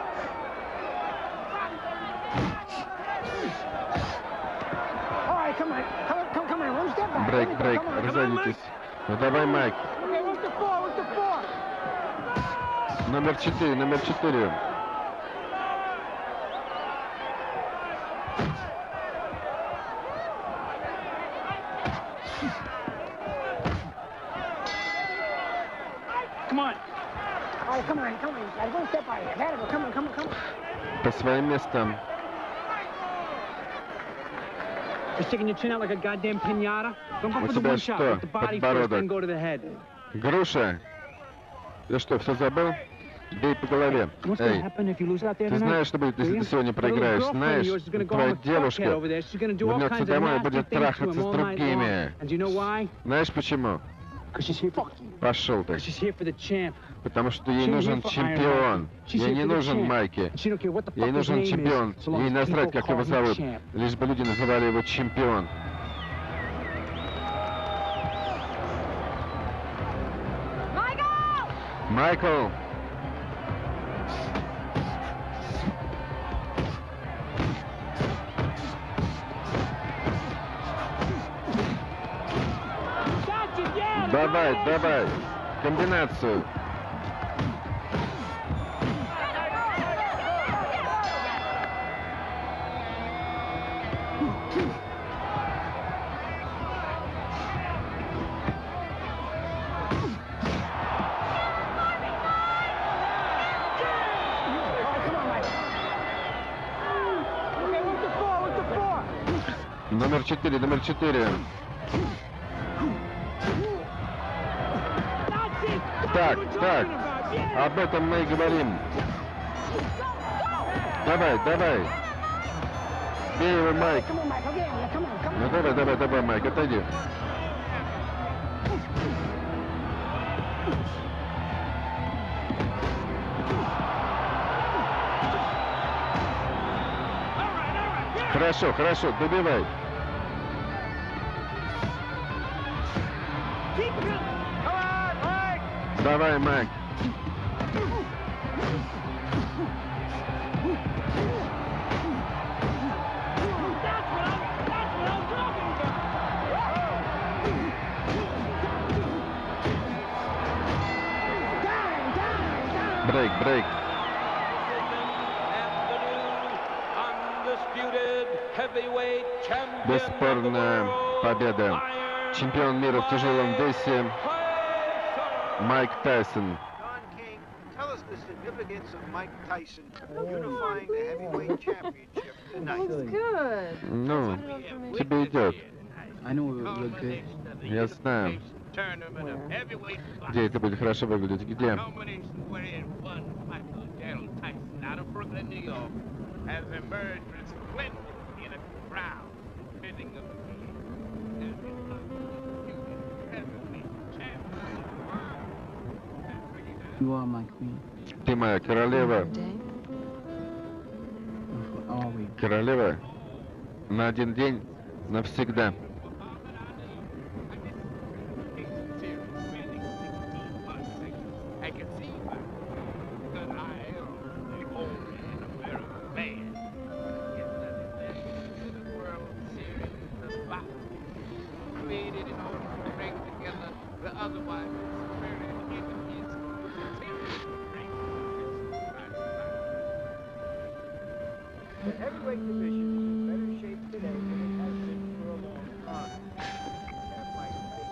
All right, come on. Come on, come, come on. One step back.
Брейк,
There you go.
брейк,
Come on, come on,
разойдитесь.
Mike.
Ну давай, Майк.
Okay, what's the four? What's the four?
Номер четыре, номер четыре.
Come on. All right, come on, come on. Gotta go step by here. There you go. Come on, come on, come on.
По своим местам.
You're sticking your chin out like a goddamn pinata. Don't go
У
for the
тебя
one shot.
что,
Hit the body first,
подбородок?
then go to the head.
Груша. Ты что, все забыл? Бей по голове.
What's gonna
Эй,
happen if you lose out there
ты
tonight?
знаешь, что будет, если
Do
ты
you?
сегодня
That little
проиграешь?
girlfriend of
Знаешь,
yours is gonna go
твоя
on with fuckhead
девушка
over there. She's gonna do all
вернется
kinds of
домой и
nasty
будет
things to
трахаться
him
с
all night
другими.
long. And do you know why?
Знаешь почему?
Because she's here for you.
Пошел ты.
She's here for the champ.
Потому что ей
She's
нужен
here for
чемпион.
Iron She's
Ей
here
не
for the
нужен
champ.
Майки.
She don't care what the
Ей
fuck his
нужен
name
чемпион.
is, so long
Ей
as
насрать,
people
как его
call him
зовут.
champ.
Лишь бы люди называли его чемпион. Майкл! Давай, давай! Комбинацию!
Okay, what's the four? What's the four?
Номер четыре, номер четыре. Так, так, об этом мы и говорим. Давай, давай. Бей его, Майк. Ну давай, давай, давай, Майк, отойди. Хорошо, хорошо, добивай. Давай, Майк. Брейк, брейк. Бесспорная победа. Чемпион мира в тяжелом весе Майк Тайсон.
Tell us the significance of Mike Tyson unifying the heavyweight championship tonight.
Good.
Ну, тебе идет.
I know it would look good.
Я знаю. Где это будет хорошо выглядеть? Где?
You are my queen.
Ты моя королева.
Always.
Королева на один день, навсегда.
The heavyweight division is in better shape today than it has been for a long time. And Mike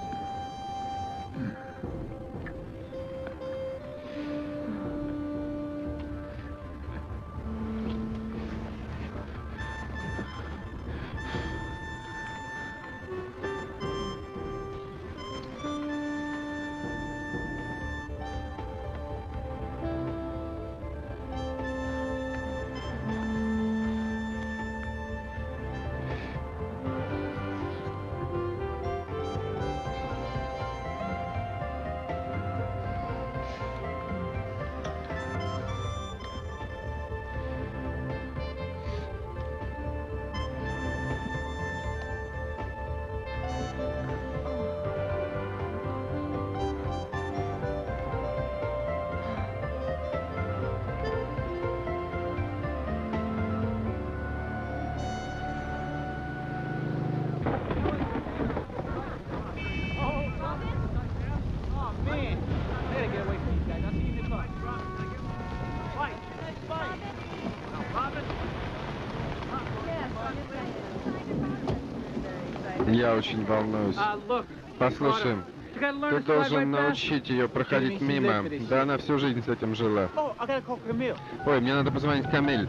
Я очень волнуюсь. Послушай, ты должен научить ее проходить мимо. Да она всю жизнь с этим жила. Ой, мне надо позвонить Камиль.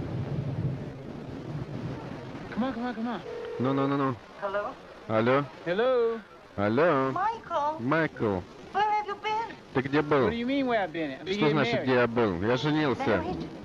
Ну-ну-ну-ну. Алло?
Hello?
Алло?
Michael?
Майкл,
Where have you been?
ты где был?
What do you mean where I've been? Are you
Что
getting
значит,
married?
где я был? Я женился.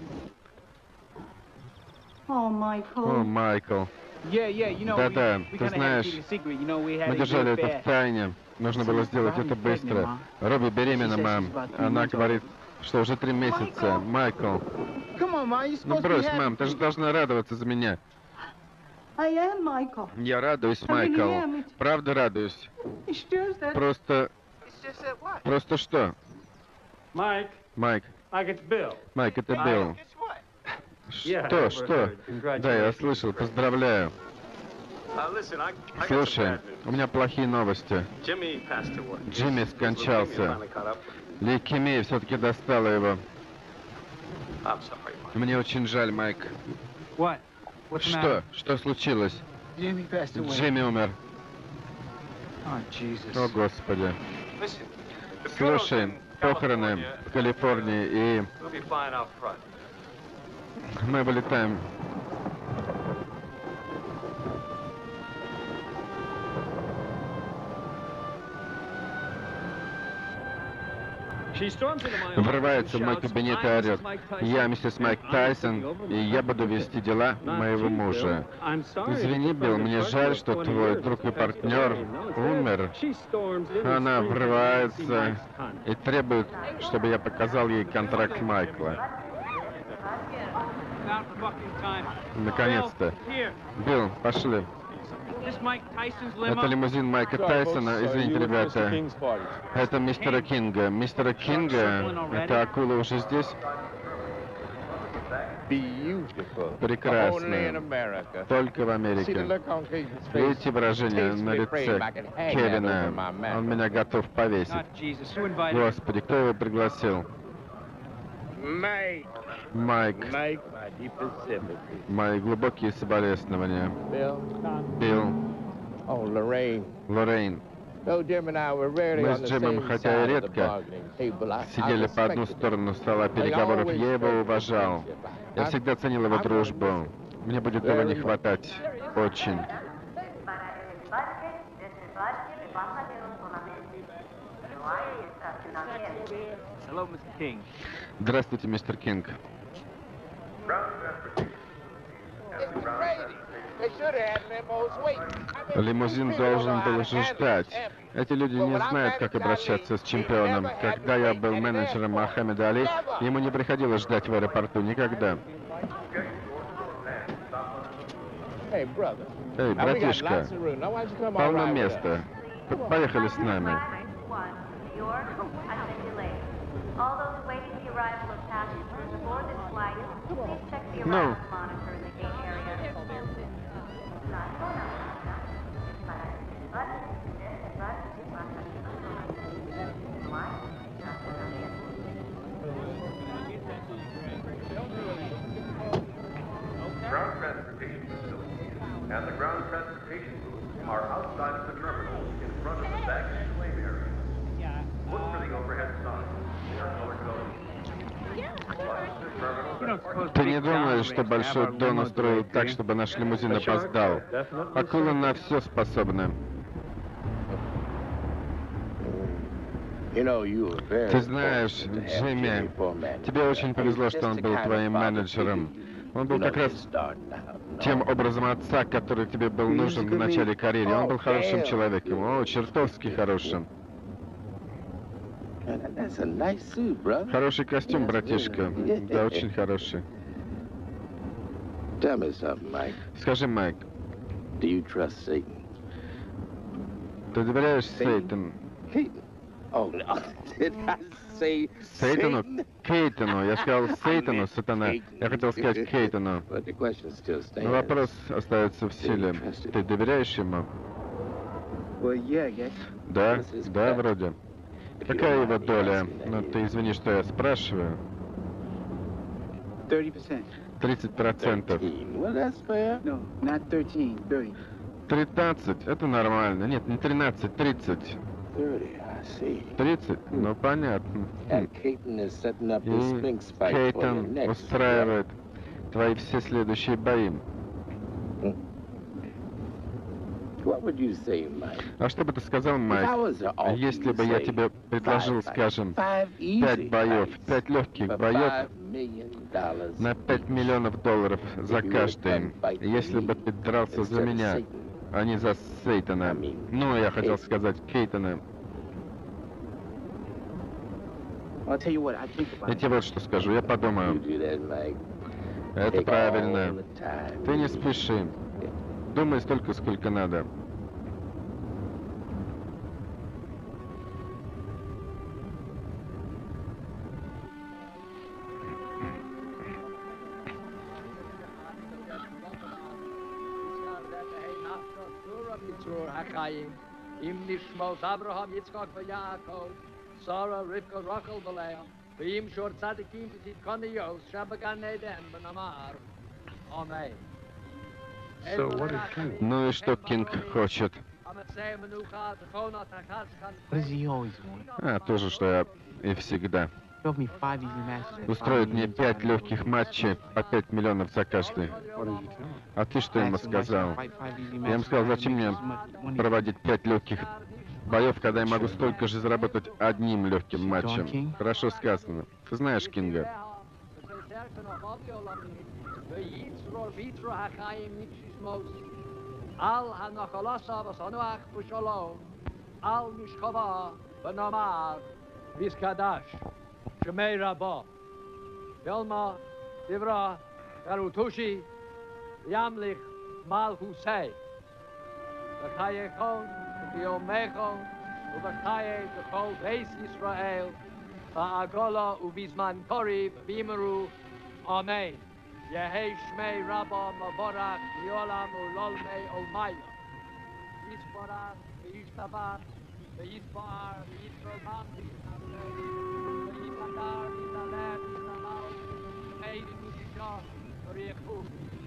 Oh, Michael.
О, Майкл.
Yeah, yeah, you know,
Да-да,
we, we
ты
kinda had to
знаешь,
keep it secret. You know, we had
мы
to
держали
do it
это
fast.
в тайне. Нужно было сделать это быстро. Робби беременна, мам. Она говорит, что уже три месяца. Майкл.
Come on, Ma, you're
Ну
supposed to be
брось,
happy.
мам, ты же должна радоваться за меня.
I am, Michael.
Я радуюсь,
I really
Майкл.
am. It's-
Правда радуюсь.
It's just that...
Просто...
It's just that what?
Просто что?
Mike,
Майк.
Mike, it's Bill.
Майк, это Билл.
It's what?
Что, что? Да, я слышал, поздравляю. Слушай, у меня плохие новости. Джимми скончался. Лейкемия все-таки достала его. Мне очень жаль, Майк.
What? What's the
Что?
matter?
Что случилось?
Jimmy passed away.
Джимми умер.
Oh, Jesus.
О, Господи. Слушай, похороны в Калифорнии, и мы вылетаем. врывается в мой кабинет и орет: «Я миссис Майк Тайсон, и я буду вести дела моего мужа. Извини, Билл, мне жаль, что твой друг и партнер умер». Она врывается и требует, чтобы я показал ей контракт Майкла. Наконец-то. Билл, пошли. Это лимузин Майка Тайсона. Извините, ребята. Это мистера Кинга. Мистера Кинга, эта акула уже здесь? Прекрасно. Только в Америке. Видите выражение на лице Кевина? Он меня готов повесить. Господи, кто его пригласил? Майк. Мои глубокие соболезнования. Билл. Лоррейн. Мы с Джимом, хотя и редко, сидели по одну сторону стола переговоров. Я его уважал. Я всегда ценил его дружбу. Мне будет его не хватать. Очень. Здравствуйте, мистер Кинг. Лимузин должен был уже ждать. Эти люди не знают, как обращаться с чемпионом. Когда я был менеджером Мохаммеда Али, ему не приходилось ждать в аэропорту никогда. Эй, братишка, полно места. Поехали с нами. Ну.
Ground transportation facilities and the ground transportation booths are outside of the terminal in front of the baggage claim area. Look for the overhead signs. They are color-coded.
Ты не думаешь, что Большой Дон устроил так, чтобы наш лимузин опоздал? Акула на все способна. Ты знаешь, Джимми, тебе очень повезло, что он был твоим менеджером. Он был как раз тем образом отца, который тебе был нужен в начале карьеры. Он был хорошим человеком, о, чертовски хорошим. Хороший костюм, братишка. Да, очень хороший. Скажи, Майк, ты доверяешь Сейтану? Сейтану? Кейтану. Я сказал Сейтану, сатана. Я хотел сказать Кейтану. Но вопрос остается в силе. Ты доверяешь ему? Да, да, вроде. Какая его доля? Ну, ты извини, что я спрашиваю. тридцать процентов. тринадцать, это нормально. Нет, не тринадцать, тридцать. тридцать? Ну, понятно. И Кейтон устраивает твои все следующие бои. А что бы ты сказал, Майк, если бы я тебе предложил, скажем, пять боев, пять легких боев на пять миллионов долларов за каждый, если бы ты дрался за меня, а не за Сейтана? Ну, я хотел сказать Кейтона. Я тебе вот что скажу, я подумаю. Это правильно. Ты не спеши. Думай столько, сколько надо.
Im nishmos Abraham, Yitzchak, Yaakov, Sarah, Rivka, Rachel, Leah, V'im shor tzadikim v'zit kaniyos, shabagan Eden b'namar. Amen.
Ну и что Кинг хочет? А, то же, что я и всегда. Устроит мне пять легких матчей по пять миллионов за каждый. А ты что ему сказал? Я ему сказал, зачем мне проводить пять легких боев, когда я могу столько же заработать одним легким матчем. Хорошо сказано. Ты знаешь Кинга.
Yamlich mal Husay. V'chayechon, v'yomechon, u'v'chaye v'chol beis Yisrael, v'agola u'bizman koriv v'imeru, Amen. Yehei shmei Rabba mavorach v'yolam u'lolmei olmaya. Yisborach v'yishtabach, v'yisbar v'yisrolman v'yisnafeh, v'yitadar v'yitalev v'yisnamal, v'meid v'yishah v'riechut.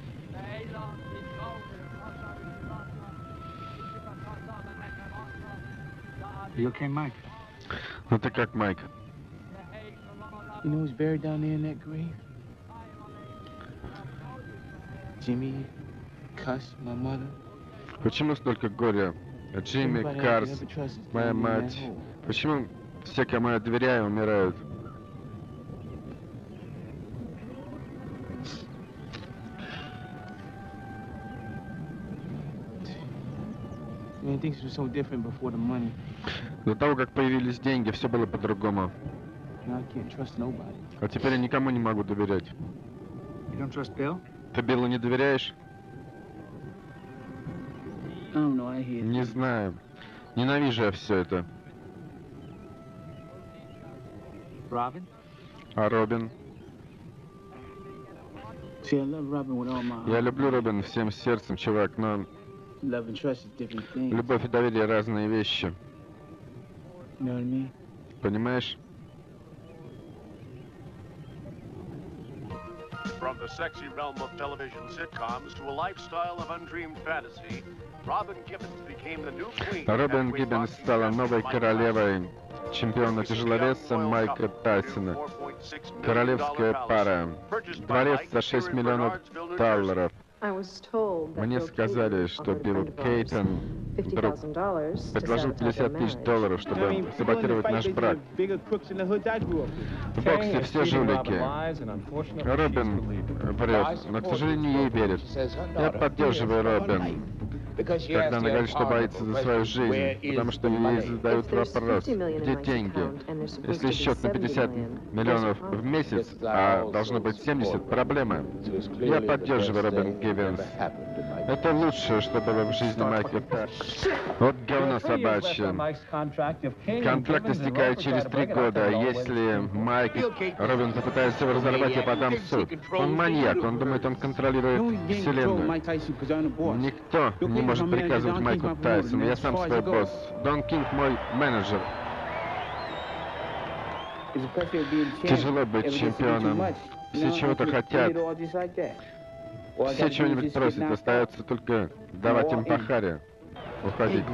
You okay, Mike?
Ну ты как, Майк?
You know who's buried down there in that grave? Jimmy, Cuss, my mother.
Почему столько горя? Джимми, Карс, моя мать. Почему все, кому я доверяю, умирают?
Man, things were so different before the money.
До того, как появились деньги, все было по-другому.
Now I can't trust nobody.
А теперь я никому не могу доверять.
You don't trust Bill?
Ты Биллу не доверяешь?
I don't know, I hear.
Не знаю. Ненавижу я все это.
Robin?
А Робин?
See, I love Robin with all my heart.
Я люблю Робин всем сердцем, чувак, но
Love and trust is different things.
любовь и доверие разные вещи.
You know what I mean?
Понимаешь?
From the sexy realm of television sitcoms to a lifestyle of undreamed fantasy, Robin Gibbons became the new queen.
Робин Гиббинс стала новой королевой чемпиона тяжеловеса Майка Тайсона. Королевская пара. Дворец за шесть миллионов долларов. Мне сказали, что Билл Кейтон вдруг предложил пятьдесят тысяч долларов, чтобы саботировать наш брак. В боксе все жулики. Робин врет, но, к сожалению, ей верят. Я поддерживаю Робин, когда она говорит, что боится за свою жизнь, потому что ей задают вопрос, где деньги? Если счет на пятьдесят миллионов в месяц, а должно быть семьдесят, проблема. Я поддерживаю Робин Гиббинс. Это лучшее, что было в жизни Майка. Вот говно собачье. Контракт истекает через три года. Если Майк Робин попытается его разорвать, я подам в суд. Он маньяк, он думает, он контролирует вселенную. Никто не может приказывать Майку Тайсону. Я сам свой босс. Дон Кинг мой менеджер. Тяжело быть чемпионом. Все чего-то хотят. Все чего-нибудь просят, остается только давать им по харе. Уходить.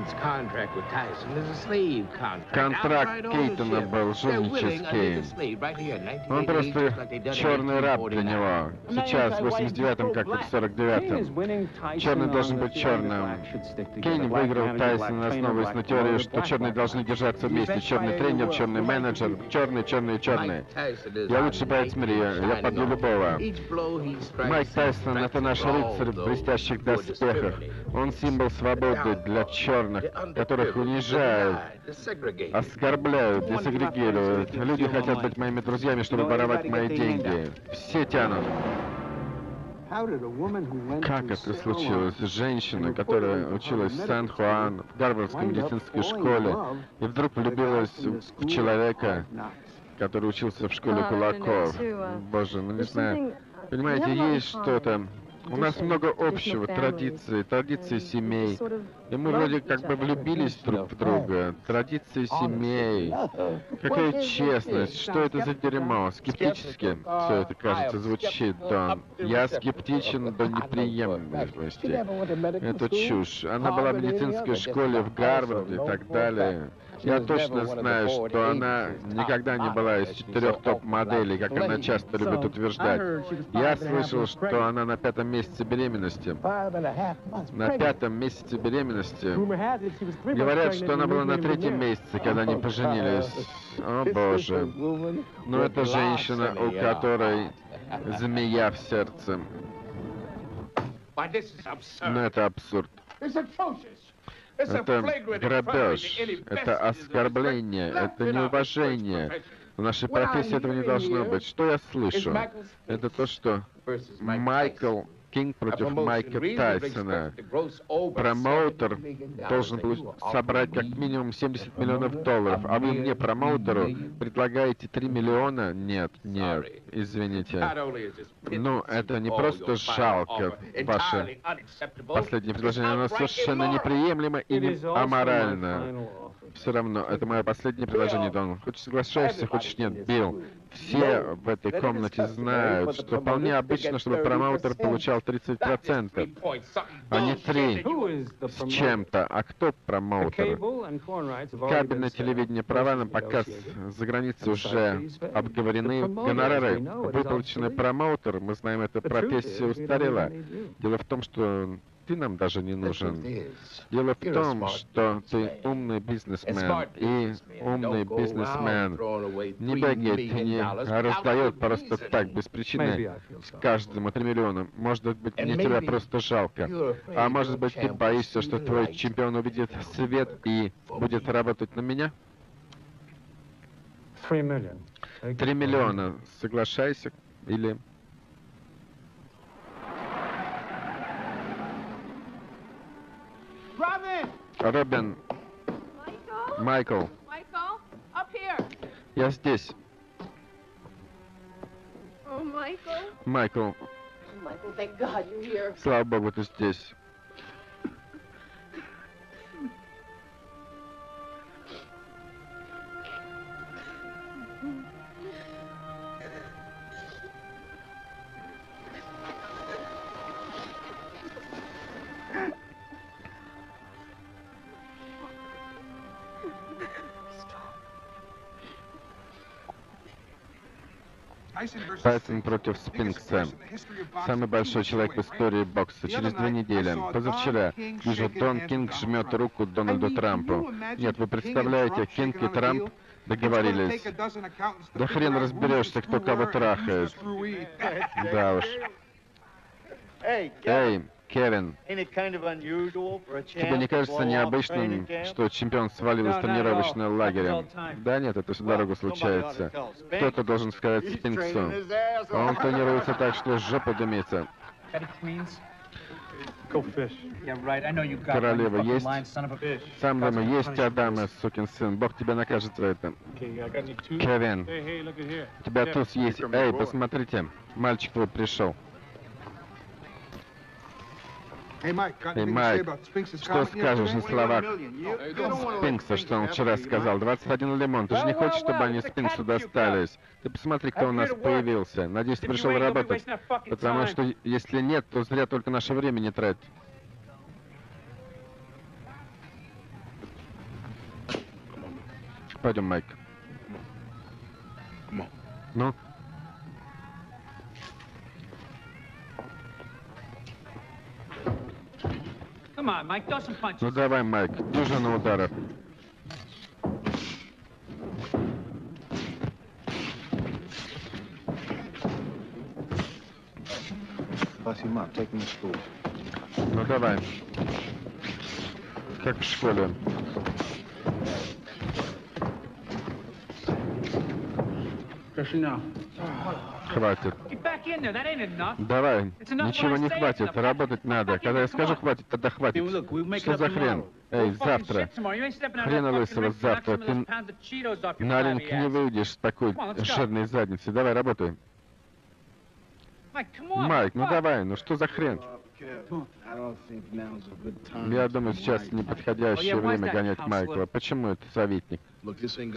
Контракт Кейтона был жульнический. Он просто черный раб для него. Сейчас, в восемьдесят девятом, как и в сорок девятом. Черный должен быть черным. Кейн выиграл Тайсона, основываясь на теории, что черные должны держаться вместе. Черный тренер, черный менеджер, черный, черный, черный. Я лучший боец в мире, я побью любого. Майк Тайсон — это наш рыцарь в блестящих доспехах. Он символ свободы для черных, которых унижают, оскорбляют, десегрегируют. Люди хотят быть моими друзьями, чтобы воровать мои деньги. Все тянут. Как это случилось? Женщина, которая училась в Сан-Хуан, в Гарвардской медицинской школе, и вдруг влюбилась в человека, который учился в школе кулаков. Боже, ну не знаю. Понимаете, есть что-то. У нас много общего, традиций, традиции семей. И мы вроде как бы влюбились друг в друга. Традиции семей. Какая честность, что это за дерьмо? Скептически все это, кажется, звучит, Дон. Я скептичен до неприемлемости. Это чушь. Она была в медицинской школе в Гарварде и так далее. Я точно знаю, что она никогда не была из четырех топ-моделей, как она часто любит утверждать. Я слышал, что она на пятом месяце беременности. На пятом месяце беременности. Говорят, что она была на третьем месяце, когда они поженились. О, боже. Но это женщина, у которой змея в сердце. Но это абсурд. Это грабеж, это оскорбление, это неуважение. В нашей профессии этого не должно быть. Что я слышу? Это то, что Майкл Кинг против Майка Тайсона. Промоутер должен был собрать как минимум семьдесят миллионов долларов, а вы мне, промоутеру, предлагаете три миллиона? Нет, нет, извините. Ну, это не просто жалко, ваше последнее предложение, оно совершенно неприемлемо и не аморально. Все равно, это мое последнее предложение, Дон. Хочешь соглашаешься, хочешь нет, Билл. Все в этой комнате знают, что вполне обычно, чтобы промоутер получал тридцать процентов, а не три с чем-то. А кто промоутер? Кабельное телевидение, права на показ за границей уже обговорены. Гонорары, выплаченный промоутер, мы знаем, эта профессия устарела. Дело в том, что ты нам даже не нужен. Дело в том, что ты умный бизнесмен, и умный бизнесмен не бегает, не раздает просто так, без причины, с каждому три миллиона. Может быть, мне тебя просто жалко. А может быть, ты боишься, что твой чемпион увидит свет и будет работать на меня? Три миллиона. Соглашайся или... Робин. Майкл. Я здесь. Майкл. Слава Богу, ты здесь. Тайсон против Спинкса. Самый большой человек в истории бокса. Через две недели. Позавчера. Вижу, Дон Кинг жмет руку Дональду Трампу. Нет, вы представляете, Кинг и Трамп договорились. Да хрен разберешься, кто кого трахает. Да уж. Эй, Кевин, тебе не кажется необычным, что чемпион свалил из тренировочного лагеря? Да нет, это всю дорогу случается. Кто-то должен сказать Спинксу. Он тренируется так, что жопа дымится. Королева есть? Сам дома есть, Адама, сукин сын. Бог тебя накажет за это. Кевин, у тебя туз есть. Эй, посмотрите, мальчик твой пришел. Эй, Майк, что скажешь на словах Спинкса, что он вчера сказал? двадцать один лимон. Ты же не хочешь, чтобы они Спинксу достались? Ты посмотри, кто у нас появился. Надеюсь, ты пришел работать. Потому что, если нет, то зря только наше время не тратить. Пойдем, Майк. Ну? Ну давай, Майк, дюжина ударов. Ну давай. Как в школе. Хватит. Давай, ничего не хватит, работать надо. Когда я скажу хватит, тогда хватит. Что за хрен? Эй, завтра. Хрена лысого завтра. Ты на ринг не выйдешь с такой жирной задницей. Давай, работай. Майк, ну давай, ну что за хрен? Я думаю, сейчас неподходящее время гонять Майкла. Почему это советник?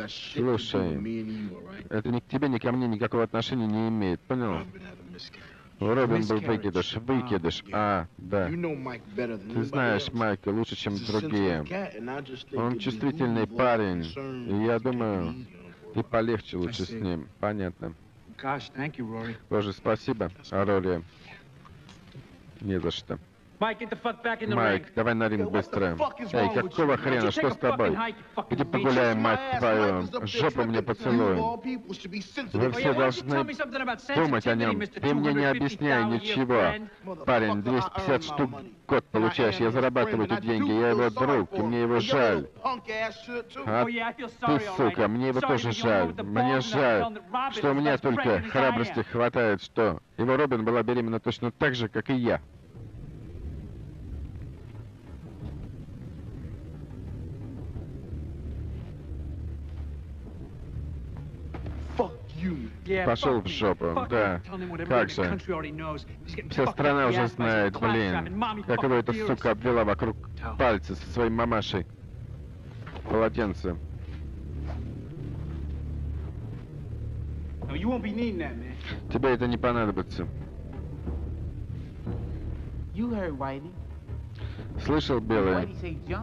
Слушай, это ни к тебе, ни ко мне никакого отношения не имеет, понял? У Робин был выкидыш, выкидыш. А, да. Ты знаешь Майка лучше, чем другие. Он чувствительный парень, и я думаю, и полегче лучше с ним. Понятно. Боже, спасибо, Рори. Не за что. Майк, давай на ринг быстро. Эй, какого хрена, что с тобой? Иди погуляем, мать твою. Жопу мне поцелуй. Вы все должны думать о нем. Ты мне не объясняй ничего. Парень, двести пятьдесят штук в год получаешь. Я зарабатываю эти деньги. Я его друг, и мне его жаль. А ты, сука, мне его тоже жаль. Мне жаль, что у меня только храбрости хватает, что его Робин была беременна точно так же, как и я. Пошел в жопу, да. Как же. Вся страна уже знает, блин. Как его эта сука обвела вокруг пальца со своей мамашей. Полотенце. Тебе это не понадобится. Слышал, Белый?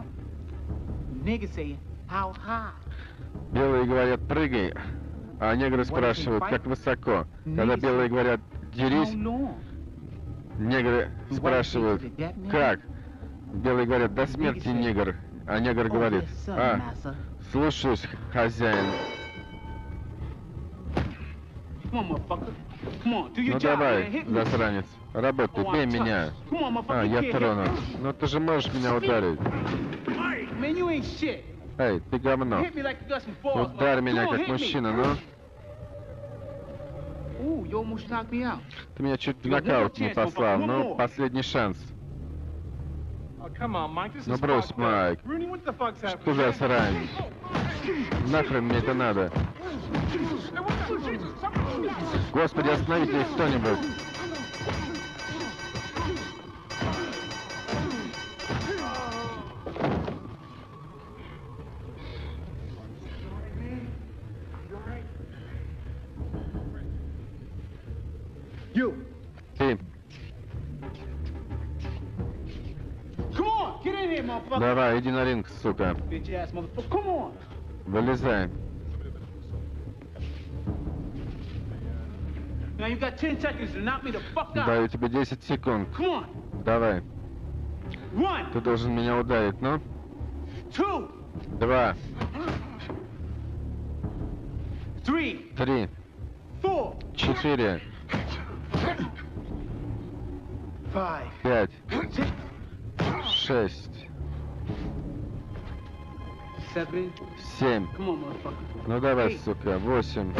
Белые говорят, прыгай. А негры спрашивают, как высоко. Когда белые говорят, дерись, негры спрашивают, как? Белые говорят, до смерти, негр. А негр говорит, а, слушаюсь, хозяин. Ну давай, засранец, работай, бей меня. А, я тронут. Ну ты же можешь меня ударить. Эй, ты говно. Ударь меня как мужчина, ну. Ты меня чуть в нокаут не послал. Ну, последний шанс. Ну брось, Майк. Что за срань? Нахрен мне это надо? Господи, остановите их кто-нибудь. Ты. Давай, иди на ринг, сука. Вылезай. Даю тебе десять секунд. Давай. Ты должен меня ударить, ну? Два. Три. Четыре. Пять. Шесть. Семь. Ну давай, сука. Восемь.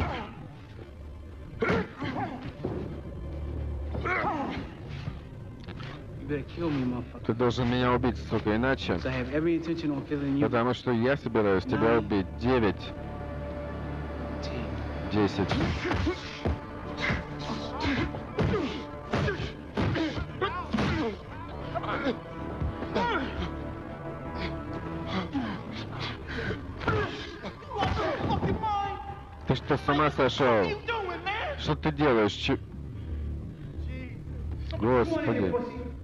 Ты должен меня убить, сука, иначе. Потому что я собираюсь тебя убить. Девять. Десять. Ты что, с ума сошел? Что ты делаешь? Ч... Господи.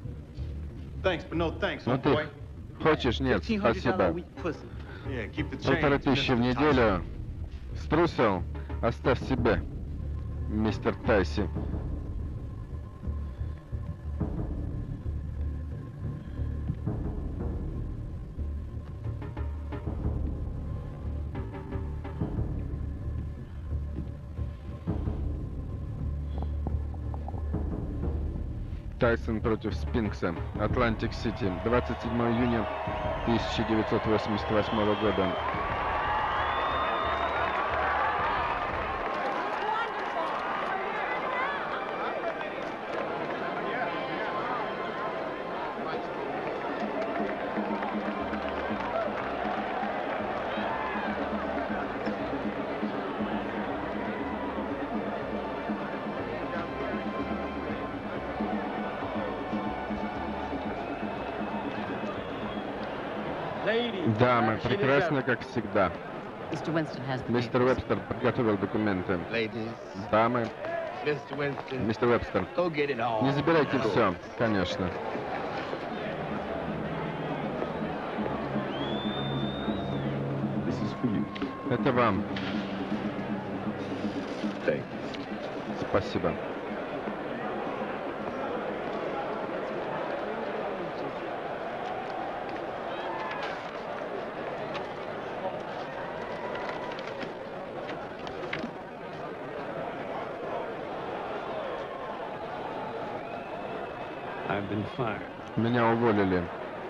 Ну ты хочешь? Нет, спасибо. Полторы тысячи в неделю. Струсил? Оставь себе, мистер Тайси. Тайсон против Спинкса. Атлантик-Сити. двадцать седьмого июня тысяча девятьсот восемьдесят восьмого года. Дамы, прекрасно, как всегда. Мистер Уэбстер подготовил документы. Дамы, Мистер Вебстер, не забирайте все, конечно. Это вам. Спасибо. Меня уволили.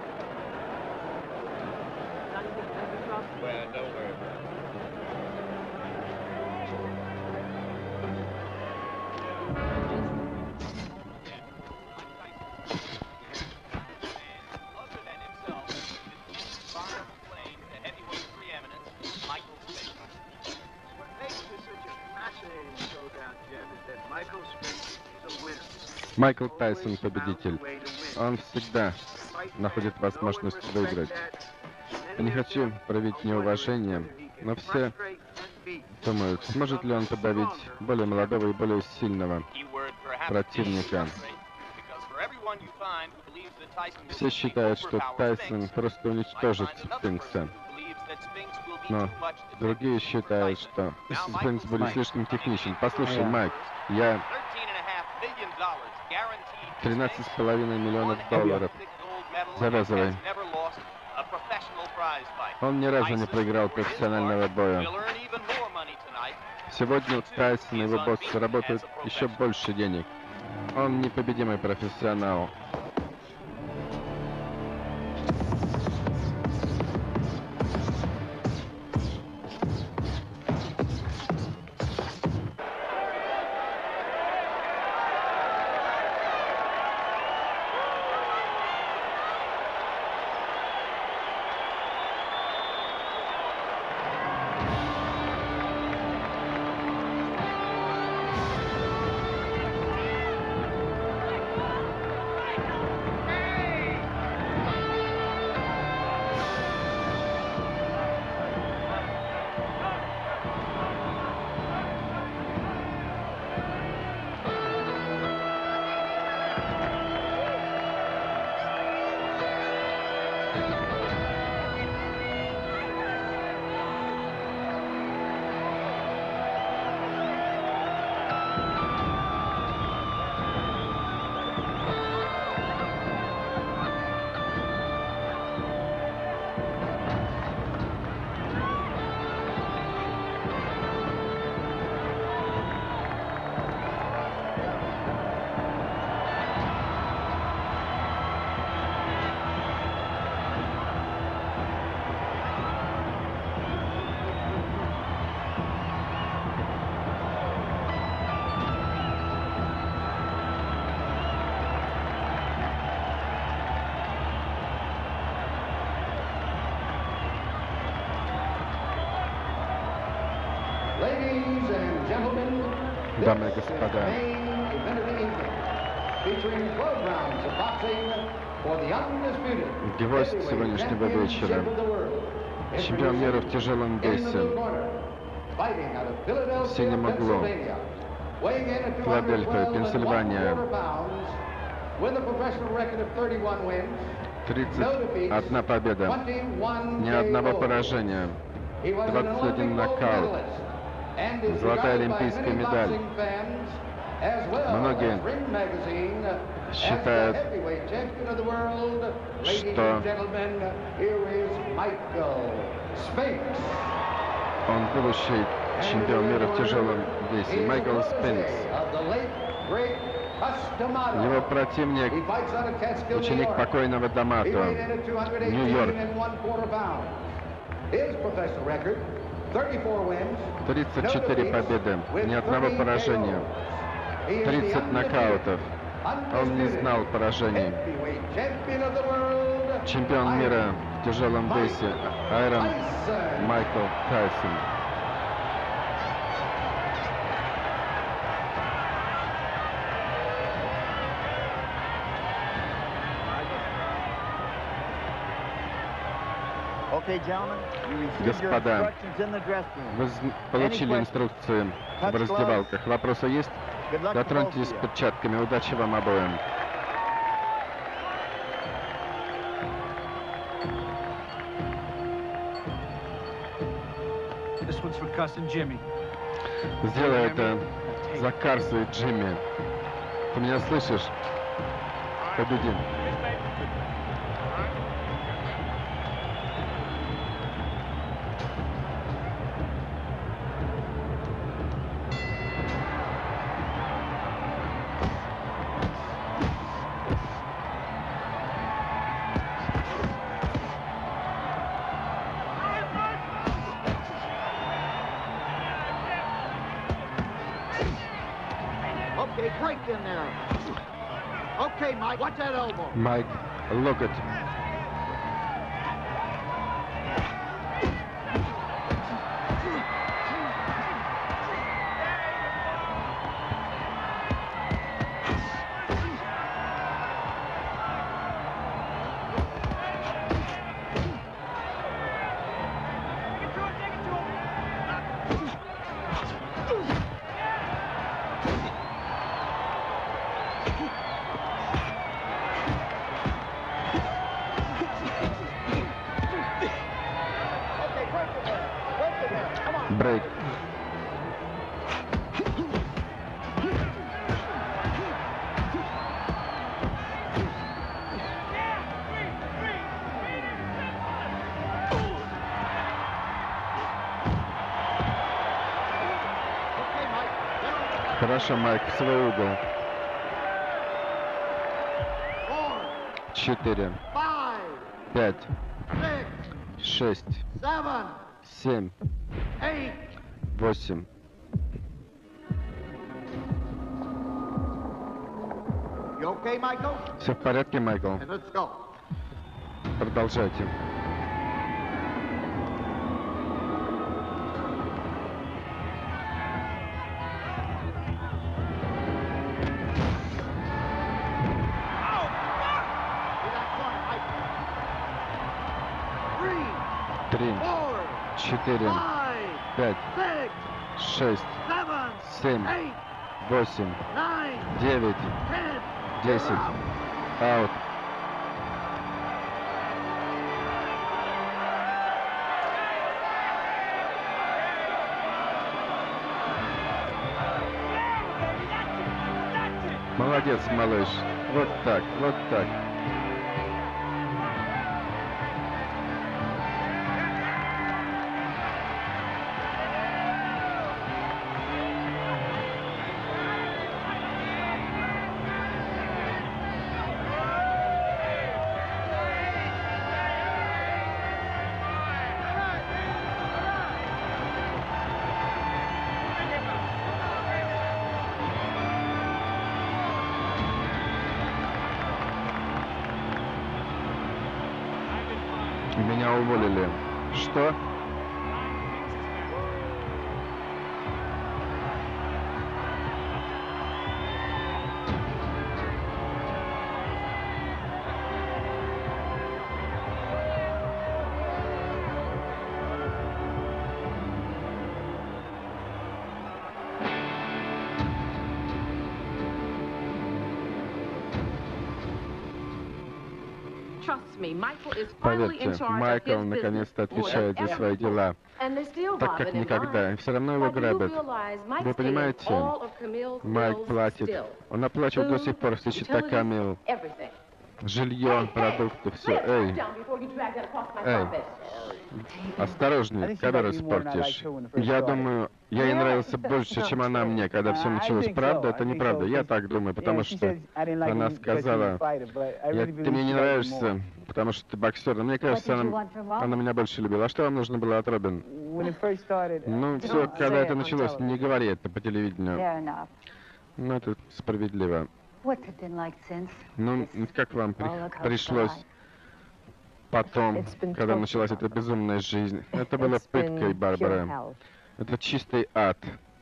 Майкл Тайсон победитель. Он всегда находит возможность выиграть. Я не хочу проявить неуважение, но все думают, сможет ли он подавить более молодого и более сильного противника. Все считают, что Тайсон просто уничтожит Спинкса. Но другие считают, что Спинкс будет слишком техничен. Послушай, Майк, я... тринадцать с половиной миллионов долларов. Завязывай. Он ни разу не проиграл профессионального боя. Сегодня Тайсон и его босс заработают еще больше денег. Он непобедимый профессионал. Дамы и господа, гвоздь сегодняшнего вечера. Чемпион мира в тяжелом весе. В синем углу. Филадельфия, Пенсильвания. тридцать одна победа. Ни одного поражения. двадцать один нокаут. Золотая олимпийская медаль. Многие считают, что он будущий чемпион мира в тяжелом весе. Майкл Спинкс. Его противник, ученик покойного Дамато, Нью-Йорк. тридцать четыре победы, ни одного поражения, тридцать нокаутов. Он не знал поражений. Чемпион мира в тяжелом весе Айрон Майкл Тайсон. Господа, вы получили инструкции в раздевалках. Вопросы есть? Дотроньтесь перчатками. Удачи вам обоим.
This one's for Cuss and Jimmy.
Сделай это за Карса и Джимми. Ты меня слышишь? Победи.
Okay, break in there. Okay, Mike, watch that elbow.
Майк, локоть. Брейк. Хорошо, Майк, в свой угол. Четыре. Пять. Шесть. Семь. Восемь.
You okay, Michael?
Все в порядке, Майкл?
And let's go.
Продолжайте. Три, четыре, пять, шесть, семь, восемь, девять, десять. Аут. Молодец, малыш. Вот так, вот так. Меня уволили. Что? Поверьте, Майкл наконец-то отвечает за свои дела, так как никогда, и все равно его грабят. Вы понимаете, Майк платит, он оплачивает до сих пор все счета Камил. Жилье, продукты, все. Эй, эй, осторожней, ковер испортишь. Я думаю, я ей нравился больше, чем она мне, когда все началось. Правда? Это неправда. Я так думаю, потому что она сказала, я, ты мне не нравишься, потому что ты боксер. Но мне кажется, она, она меня больше любила. А что вам нужно было от Робин? Ну, все, когда это началось, не говори это по телевидению. Ну, это справедливо. Ну, как вам при, пришлось потом, когда началась эта безумная жизнь? Это было пыткой, Барбара. Это чистый ад.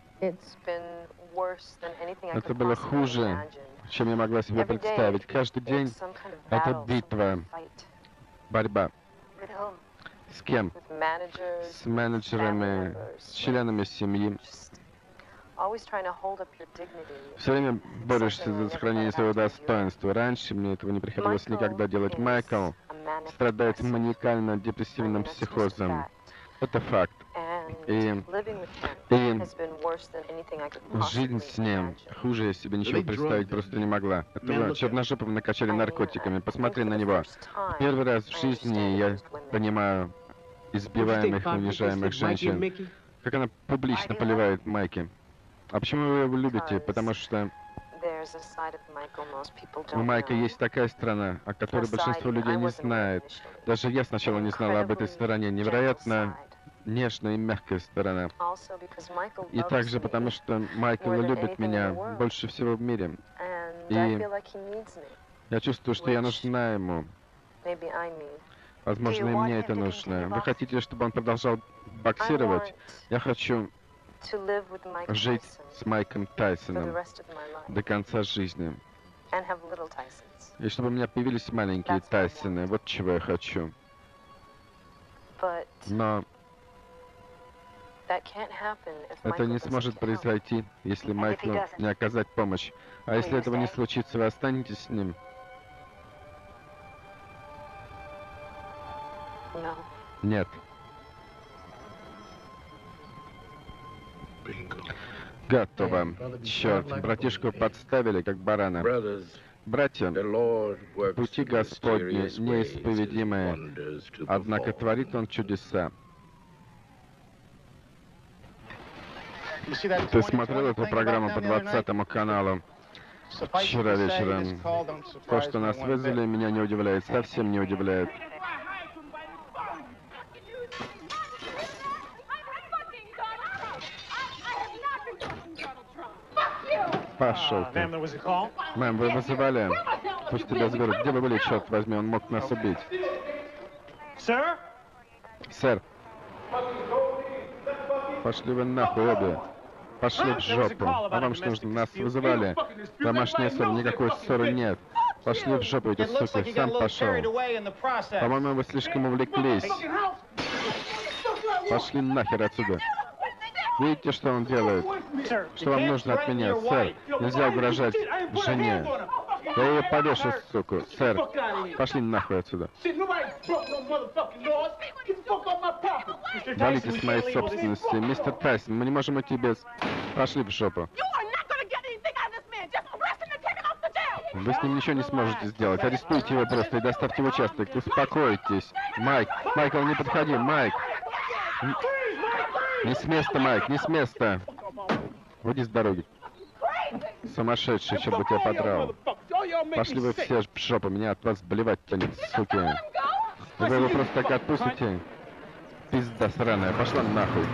Это было хуже, чем я могла себе представить. Каждый день это битва, борьба. С кем? С менеджерами, с членами семьи. Все время борешься за сохранение своего достоинства. Раньше мне этого не приходилось никогда делать. Майкл страдает маниакально-депрессивным психозом. Это факт. И, и жизнь с ним хуже я себе ничего представить просто не могла. Этого черножопого накачали наркотиками. Посмотри на него. Первый раз в жизни я понимаю избиваемых, унижаемых женщин. Как она публично поливает Майки. А почему вы его любите? Потому что у Майка есть такая сторона, о которой большинство людей не знает. Даже я сначала не знала об этой стороне. Невероятно нежная и мягкая сторона. И также потому, что Майкл любит меня больше всего в мире. И я чувствую, что я нужна ему. Возможно, и мне это нужно. Вы хотите, чтобы он продолжал боксировать? Я хочу жить с Майком Тайсоном до конца жизни. И чтобы у меня появились маленькие Тайсоны. Вот чего я хочу. Но это не сможет произойти, если Майклу не оказать помощь. А если этого не случится, вы останетесь с ним? Нет. Готово. Черт, братишку подставили, как барана. Братья, пути Господни неисповедимые, однако творит Он чудеса. Ты смотрел эту программу по двадцатому каналу вчера вечером? То, что нас вызвали, меня не удивляет, совсем не удивляет. Пошел ты. Мэм, вы вызывали? Пусть тебя заберут. Где вы были, черт возьми? Он мог нас убить. Сэр? Сэр. Пошли вы нахуй обе. Пошли в жопу. А вам что нужно? Нас вызывали. Домашняя ссора. Никакой ссоры нет. Пошли в жопу, эти суки. Сам пошел. По-моему, вы слишком увлеклись. Пошли нахер отсюда. Видите, что он делает? Что вам нужно от меня, сэр? Нельзя угрожать жене. Я ее повешу, суку. Сэр, пошли нахуй отсюда. Валите с моей собственности. Мистер Тайсон, мы не можем идти без... Пошли в жопу. Вы с ним ничего не сможете сделать. Арестуйте его просто и доставьте в участок. Успокойтесь. Майк, Майкл, не подходи, Майк. Не с места, Майк, не с места. Выйди с дороги. Сумасшедший, чтобы тебя подрал. Пошли вы все в жопу, меня от вас блевать тянет, суки. Вы его просто так отпустите. Пизда сраная, пошла нахуй.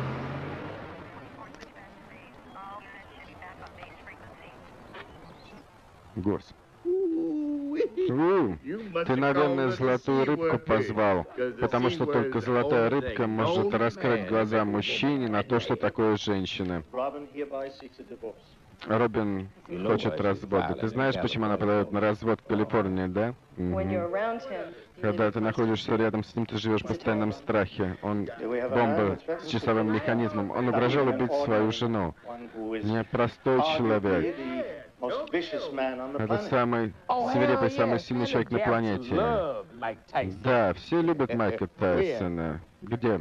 Гос. У, ты, наверное, золотую рыбку позвал, потому что только золотая рыбка может раскрыть глаза мужчине на то, что такое женщина. Робин хочет развода. Ты знаешь, почему она подает на развод в Калифорнии, да? Угу. Когда ты находишься рядом с ним, ты живешь в постоянном страхе. Он бомба с часовым механизмом. Он угрожал убить свою жену. Непростой человек. Это самый свирепый, самый сильный человек на планете. Да, все любят Майка Тайсона. Где?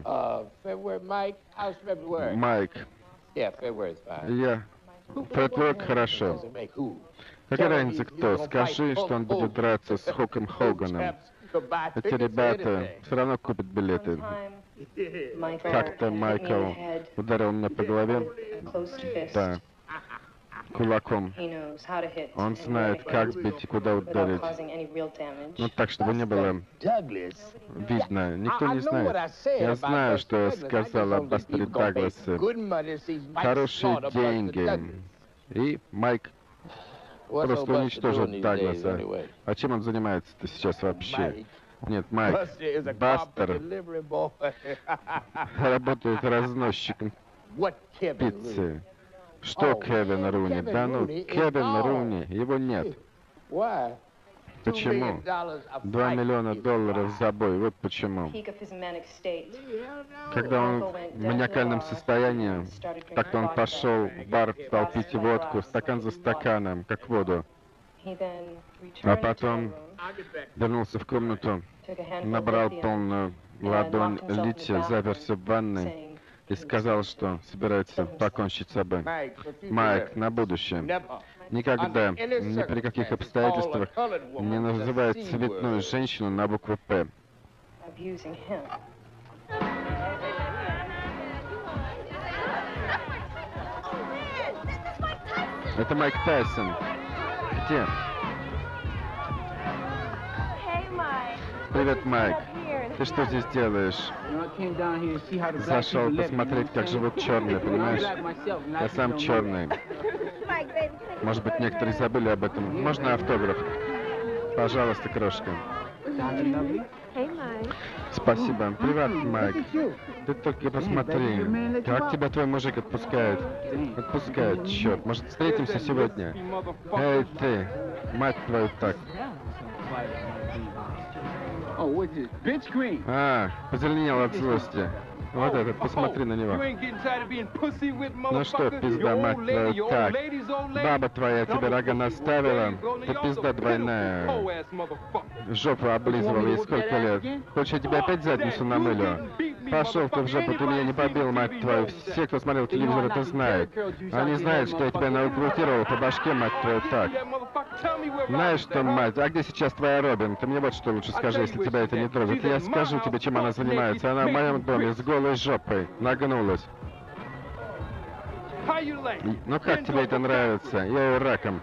Майк. Я. Фредворк хорошо. Какая разница кто? Скажи, что он будет драться с Хоком Хоганом. Эти ребята все равно купят билеты. Как-то Майкл ударил меня по голове. Да. Кулаком. Он знает, как бить и куда ударить. Ну так, чтобы не было видно. Никто не знает. Я знаю, что я сказал об Бастере Дагласе. Хорошие деньги. И Майк просто уничтожил Дагласа. А чем он занимается-то сейчас вообще? Нет, Майк. Бастер работает разносчиком пиццы. Что Кевин Руни? Да ну, Кевин Руни, его нет. Почему? Два миллиона долларов за бой. Вот почему. Когда он в маниакальном состоянии, так-то он пошел в бар, стал пить водку, стакан за стаканом, как воду. А потом вернулся в комнату, набрал полную ладонь лития, заперся в ванной и сказал, что собирается покончить с собой. Майк, на будущее. Никогда, ни при каких обстоятельствах не называют цветную женщину на букву «П». Это Майк Тайсон. Где? Привет, Майк. Ты что здесь делаешь? Зашел посмотреть, как живут черные, понимаешь? Я сам черный. Может быть, некоторые забыли об этом. Можно автограф? Пожалуйста, крошка. Спасибо. Привет, Майк. Ты только посмотри. Как тебя твой мужик отпускает? Отпускает, черт. Может, встретимся сегодня? Эй, ты. Мать твою так. А, позеленел от злости. Вот этот, посмотри на него. Ну что, пизда, мать твою, так. Баба твоя тебе рога наставила. Ты пизда двойная. Жопу облизывала, ей сколько лет? Хочешь, я тебе опять задницу намылю? Пошел ты в жопу, ты меня не побил, мать твою. Все, кто смотрел телевизор, это знают. Они знают, что я тебя наукрутировал по башке, мать твою, так. Знаешь что, мать, а где сейчас твоя Робин? Ты мне вот что лучше скажи, если тебя это не трогает. Я скажу тебе, чем она занимается. Она в моем доме с голой жопой нагнулась. Ну как тебе это нравится? Я ее раком.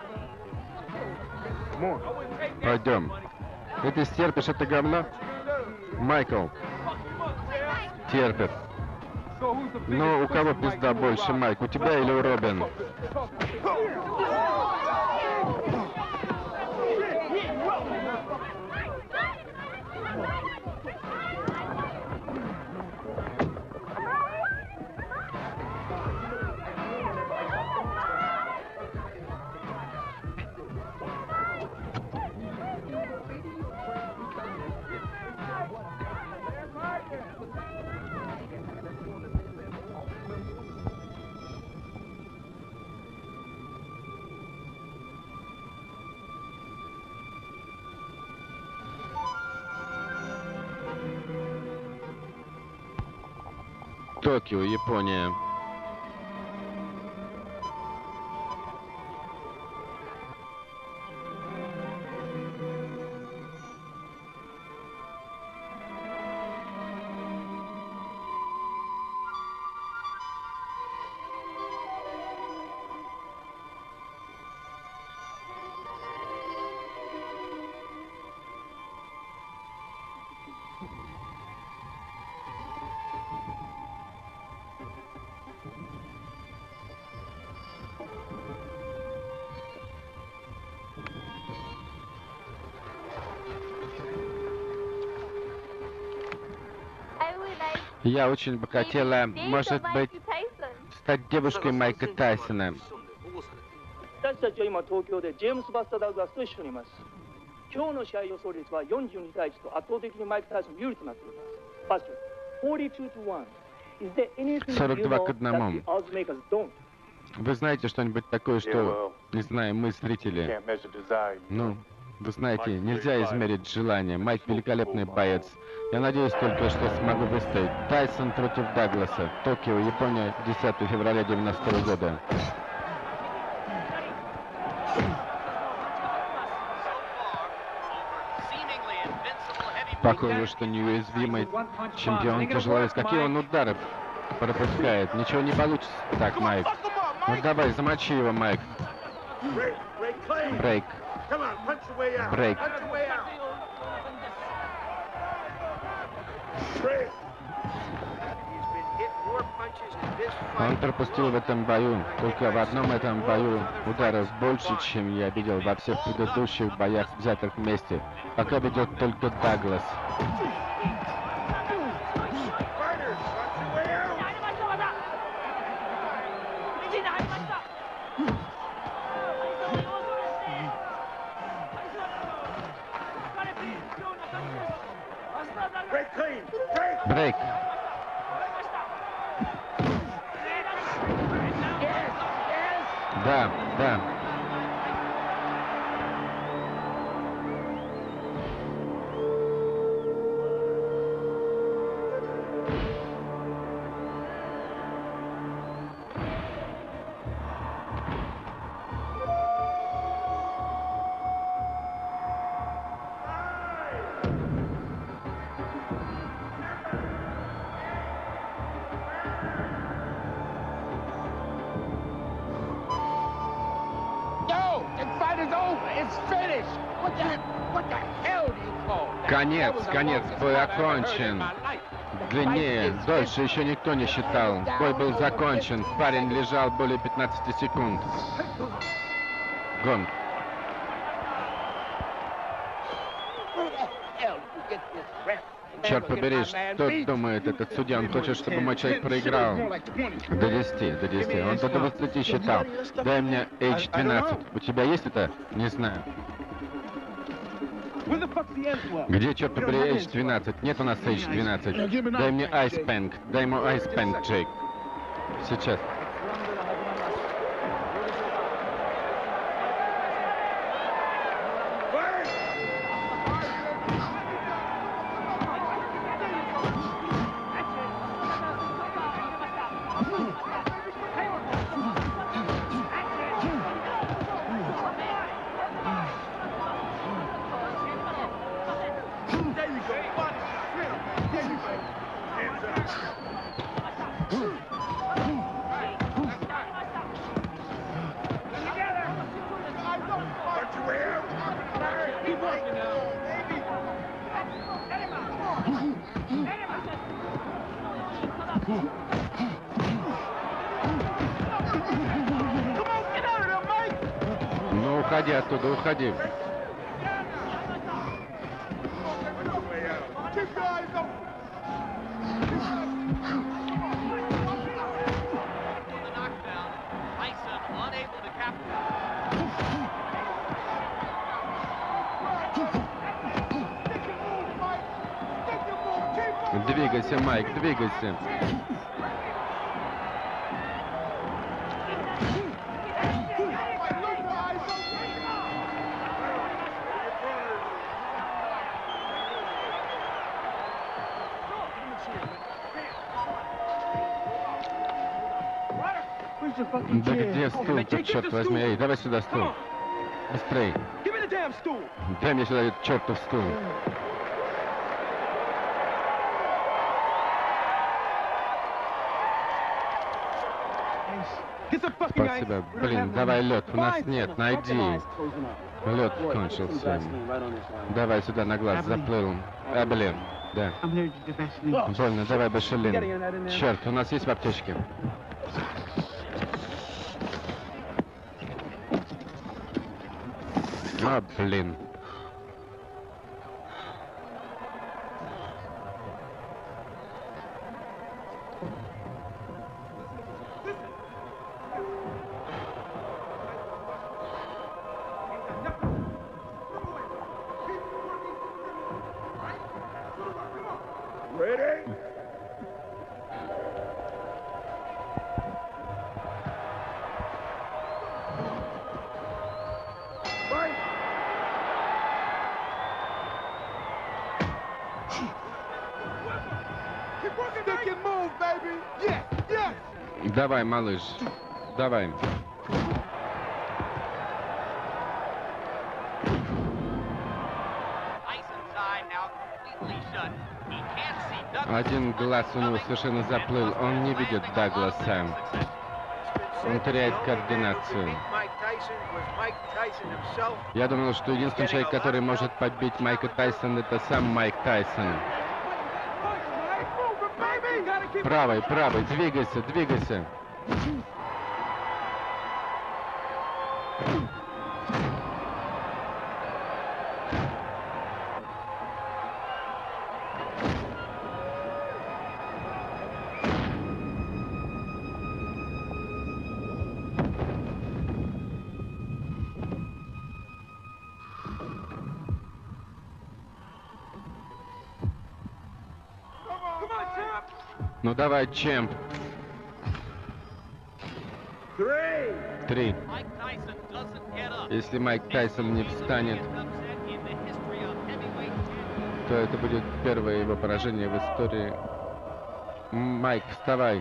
Пойдем. И ты стерпишь это говно? Майкл. Терпит. Ну, у кого пизда больше, Майк? У тебя или у Робин? Токио, Япония. Я очень бы хотела, может быть, стать девушкой Майка Тайсона. сорок два к одному. Вы знаете что-нибудь такое, что не знаем мы, зрители? Ну, вы знаете, нельзя измерить желание. Майк великолепный боец. Я надеюсь только, что смогу выстоять. Тайсон против Дагласа. Токио, Япония, десятого февраля девяностого года. Похоже, что неуязвимый чемпион тяжеловес. Какие он удары пропускает. Ничего не получится. Так, Майк. Ну давай, замочи его, Майк. Брейк. Брейк. Он пропустил в этом бою, только в одном этом бою ударов больше, чем я видел во всех предыдущих боях, взятых вместе. Пока ведет только Даглас. Брейк. Да, да. Конец, конец, бой окончен. Длиннее, дольше еще никто не считал. Бой был закончен, парень лежал более пятнадцати секунд. Гонг. Черт побери, что думает этот судья? Он хочет, чтобы мой человек проиграл. До десяти, до десяти. Он до двадцати считал. Дай мне эйч двенадцать. У тебя есть это? Не знаю. Где, черт побери, эйч двенадцать? Нет у нас эйч двенадцать. Дай мне айспэнк. Дай ему айспэнк, Джейк. Сейчас. Ну, уходи оттуда, уходи. Двигайся, Майк, двигайся. Да где стул-то, черт возьми? Эй, давай сюда стул. Быстрей. Дай мне сюда этот чертов стул. Спасибо. Блин, давай лед. У нас нет, найди. Лед кончился. Давай сюда на глаз, заплыл. А, блин, да. Больно, давай башелин. Черт, у нас есть в аптечке. А, блин. Давай, малыш, давай. Один глаз у него совершенно заплыл, он не видит Дагласа. Он теряет координацию. Я думал, что единственный человек, который может побить Майка Тайсона, это сам Майк Тайсон. Правой, правой, двигайся, двигайся. Ну давай, чемп. Три. Если Майк Тайсон не встанет, то это будет первое его поражение в истории. Майк, вставай.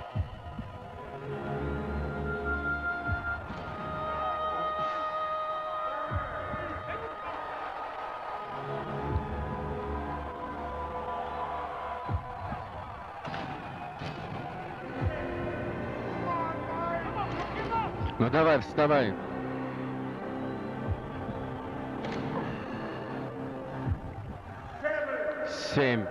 Ну давай, вставай. Семь.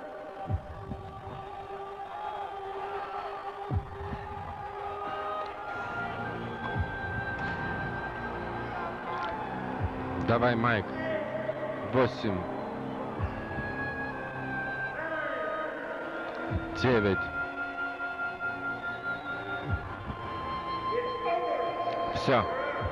Давай, Майк. Восемь. Девять. Все.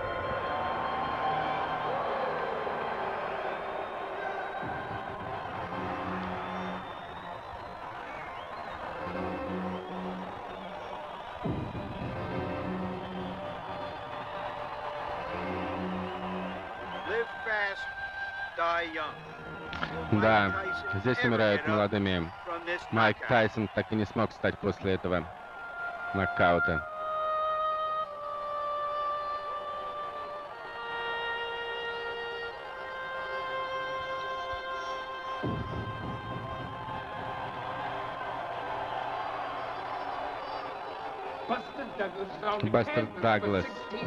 Да, здесь умирают молодыми. Майк Тайсон так и не смог встать после этого нокаута. Бастер Даглас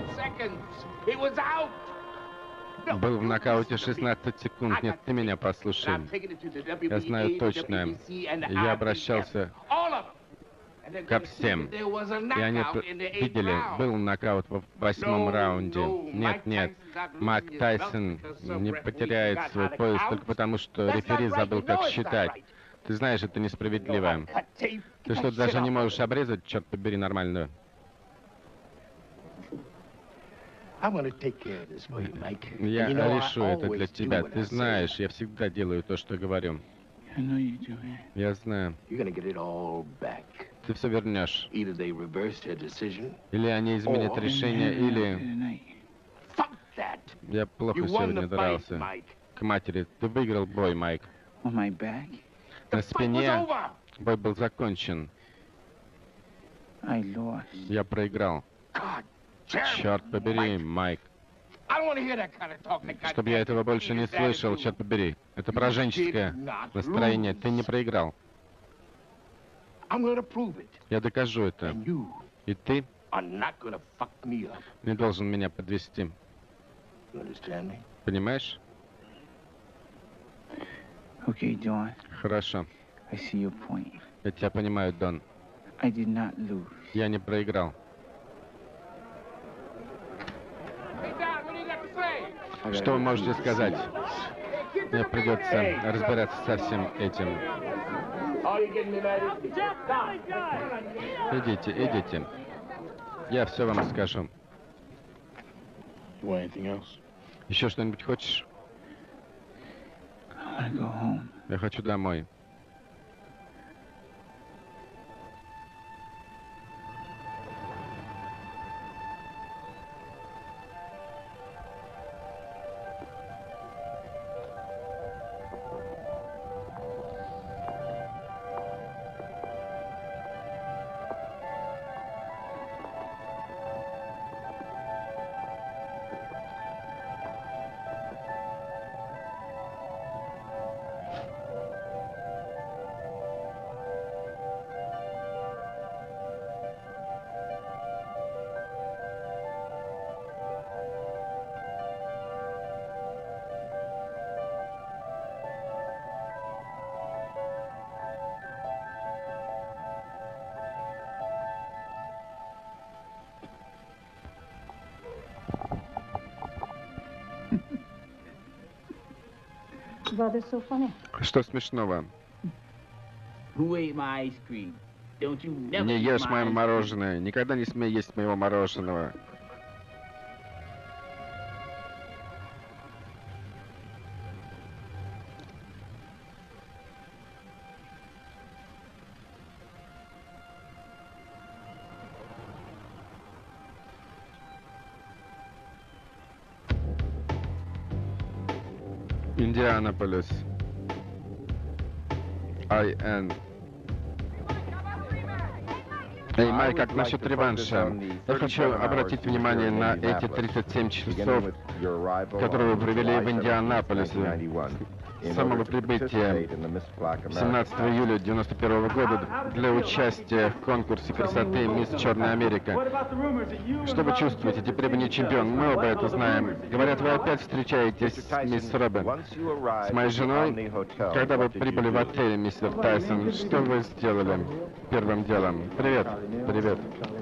был в нокауте шестнадцать секунд. Нет, ты меня послушай. Я знаю точно. Я обращался ко всем. И они видели, был нокаут в восьмом раунде. Нет, нет. Майк Тайсон не потеряет свой пояс только потому, что рефери забыл, как считать. Ты знаешь, это несправедливо. Ты что, даже не можешь обрезать, черт побери, нормально? Я решу это для тебя. Ты знаешь, я всегда делаю то, что говорю. Я знаю. Ты все вернешь. Или они изменят решение, или... Я плохо сегодня дрался. К матери. Ты выиграл бой, Майк. На спине бой был закончен. Я проиграл. Черт побери, Майк. Чтобы я этого больше не слышал, черт побери. Это пораженческое настроение. Ты не проиграл. Я докажу это. И ты не должен меня подвести. Понимаешь? Хорошо. Я тебя понимаю, Дон. Я не проиграл. Что вы можете сказать? Мне придется разбираться со всем этим. Идите, идите. Я все вам скажу. Еще что-нибудь хочешь? Я хочу домой. Что смешного? Не ешь мое мороженое. Никогда не смей есть моего мороженого. Индианаполис. ай эн. Эй, Майк, как насчет реванша? Я хочу обратить внимание на эти тридцать семь часов, которые вы провели в Индианаполисе. С самого прибытия семнадцатого июля девяносто первого года для участия в конкурсе красоты «Мисс Черная Америка». Что вы чувствуете? Теперь вы не чемпион, мы оба это знаем. Говорят, вы опять встречаетесь с мисс Робин. С моей женой, когда вы прибыли в отель, мистер Тайсон, что вы сделали первым делом? Привет. Привет.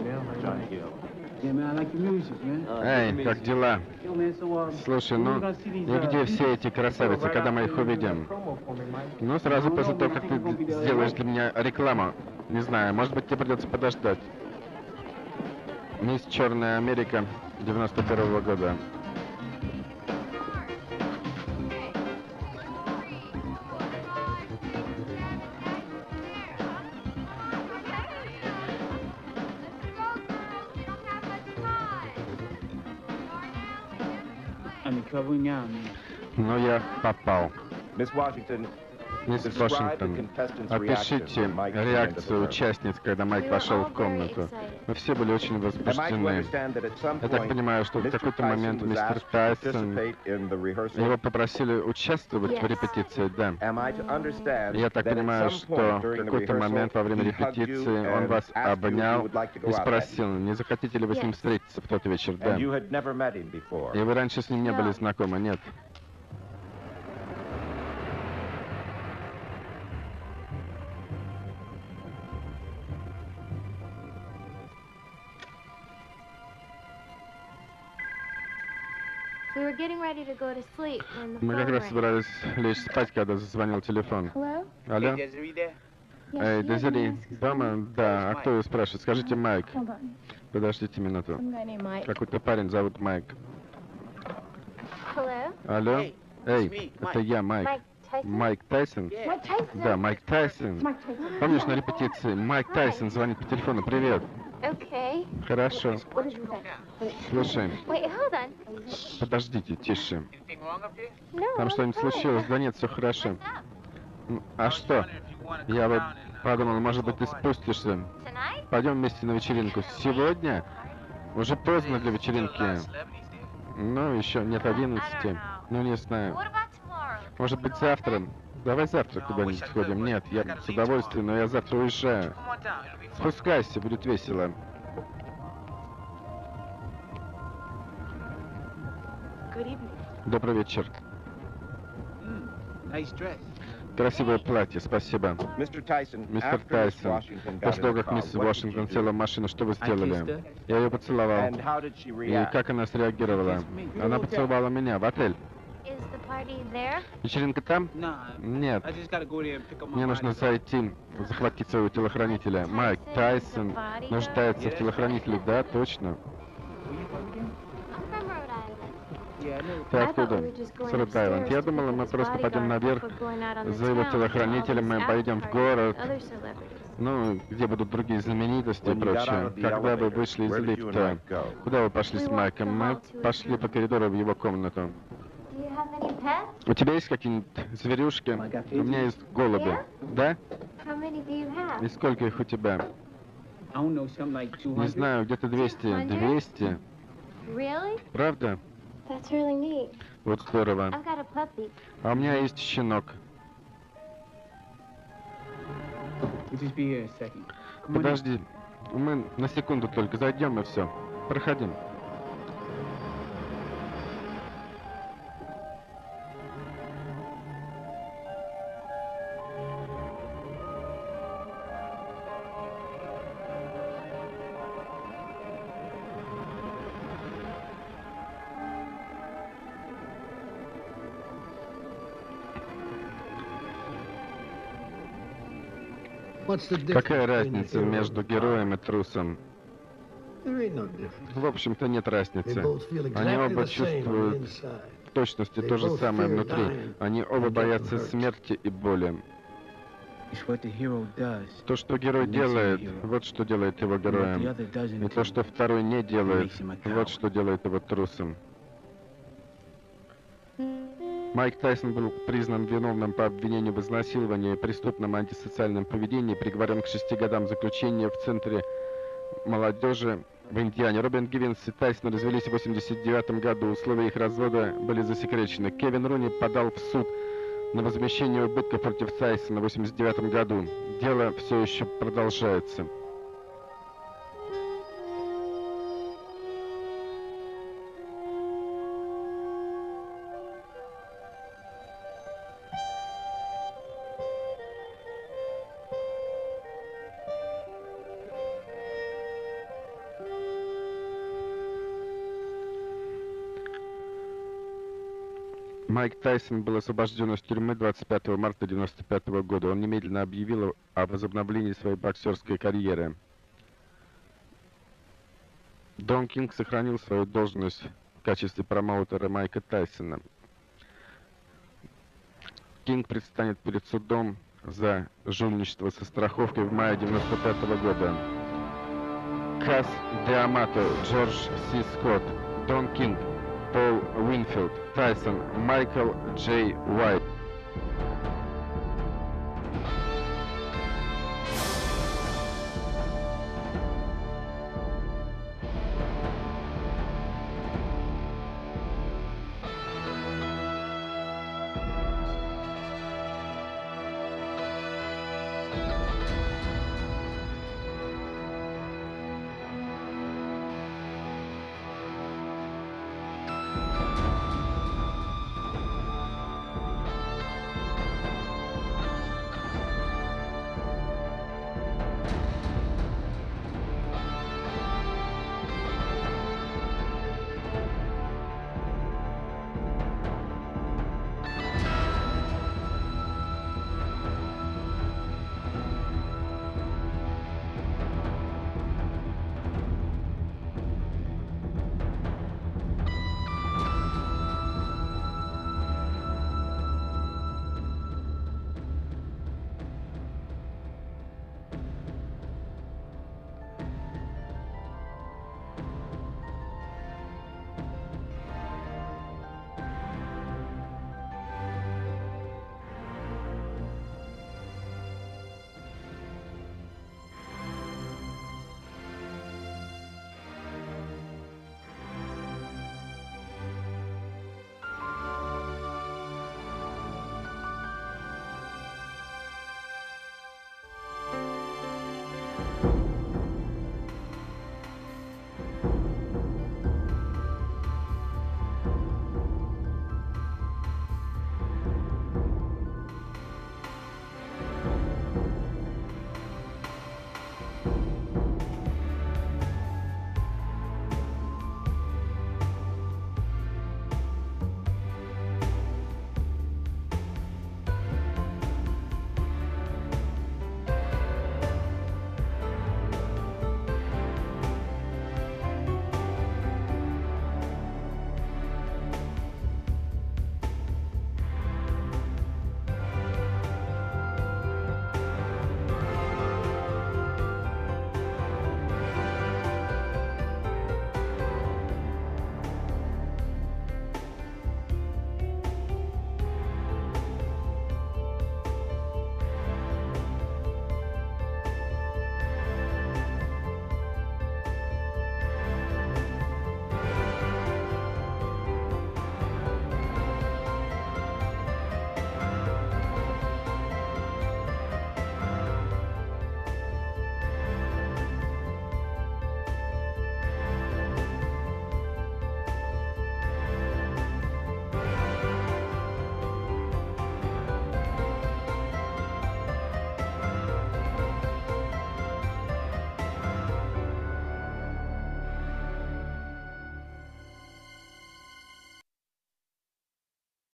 Эй, как дела? Слушай, ну, и где все эти красавицы, когда мы их увидим? Ну, сразу после того, как ты сделаешь для меня рекламу. Не знаю, может быть, тебе придется подождать. Мисс Черная Америка девяносто первого года. Но я попал.
Мисс Вашингтон,
Мисс Вашингтон, опишите реакцию участниц, когда Майк вошел в комнату. Мы все были очень возбуждены. Я так понимаю, что в какой-то момент мистер Тайсон, его попросили участвовать в репетиции, да. Я так понимаю, что в какой-то момент во время репетиции он вас обнял и спросил, не захотите ли вы с ним встретиться в тот вечер, да. И вы раньше с ним не были знакомы, нет? Мы как раз собирались лечь спать, когда зазвонил телефон. Алло? Эй, Дезири, дома? Да, а кто ее спрашивает? Скажите, Майк. Подождите минуту. Какой-то парень зовут Майк. Алло? Эй, это я, Майк. Майк Тайсон? Да, Майк Тайсон. Помнишь, на репетиции Майк Тайсон звонит по телефону. Привет. Хорошо. Слушай. Подождите, тише. Там что-нибудь случилось? Да нет, все хорошо. А что? Я вот подумал, может быть, ты спустишься. Пойдем вместе на вечеринку. Сегодня? Уже поздно для вечеринки. Ну, еще нет одиннадцати. Ну, не знаю. Может быть, завтра? Давай завтра куда-нибудь сходим. Нет, я с удовольствием, но я завтра уезжаю. Спускайся, будет весело. Добрый вечер. Красивое платье, спасибо. Мистер Тайсон, после того, как мисс Вашингтон села в машину, что вы сделали? Я ее поцеловал. И как она среагировала? Она поцеловала меня в отель. Вечеринка там? Нет. Мне нужно зайти, захватить своего телохранителя. Майк Тайсон нуждается в телохранителе, да, точно. Ты откуда? С Род-Айленд. Я думала, мы просто пойдем наверх за его телохранителем, мы поедем в город, ну, где будут другие знаменитости и прочее. Когда вы вышли из лифта, куда вы пошли с Майком? Мы пошли по коридору в его комнату. У тебя есть какие-нибудь зверюшки? У меня есть голуби. Да? И сколько их у тебя? Не знаю, где-то двести. двести? Правда? Вот здорово. А у меня есть щенок. Подожди. Мы на секунду только зайдем и все. Проходим. Какая разница между героем и трусом? В общем-то, нет разницы. Они оба чувствуют в точности то же самое внутри. Они оба боятся смерти и боли. То, что герой делает, вот что делает его героем. И то, что второй не делает, вот что делает его трусом. Майк Тайсон был признан виновным по обвинению в изнасиловании и преступном антисоциальном поведении, приговорен к шести годам заключения в Центре молодежи в Индиане. Робин Гивенс и Тайсон развелись в восемьдесят девятом году. Условия их развода были засекречены. Кевин Руни подал в суд на возмещение убытков против Тайсона в восемьдесят девятом году. Дело все еще продолжается. Майк Тайсон был освобожден из тюрьмы двадцать пятого марта девяносто пятого года. Он немедленно объявил о возобновлении своей боксерской карьеры. Дон Кинг сохранил свою должность в качестве промоутера Майка Тайсона. Кинг предстанет перед судом за жульничество со страховкой в мае девяносто пятого года. Кас Диамато, Джордж Си Скотт, Дон Кинг, Пол Уинфилд, Тайсон, Майкл Джей Уайт.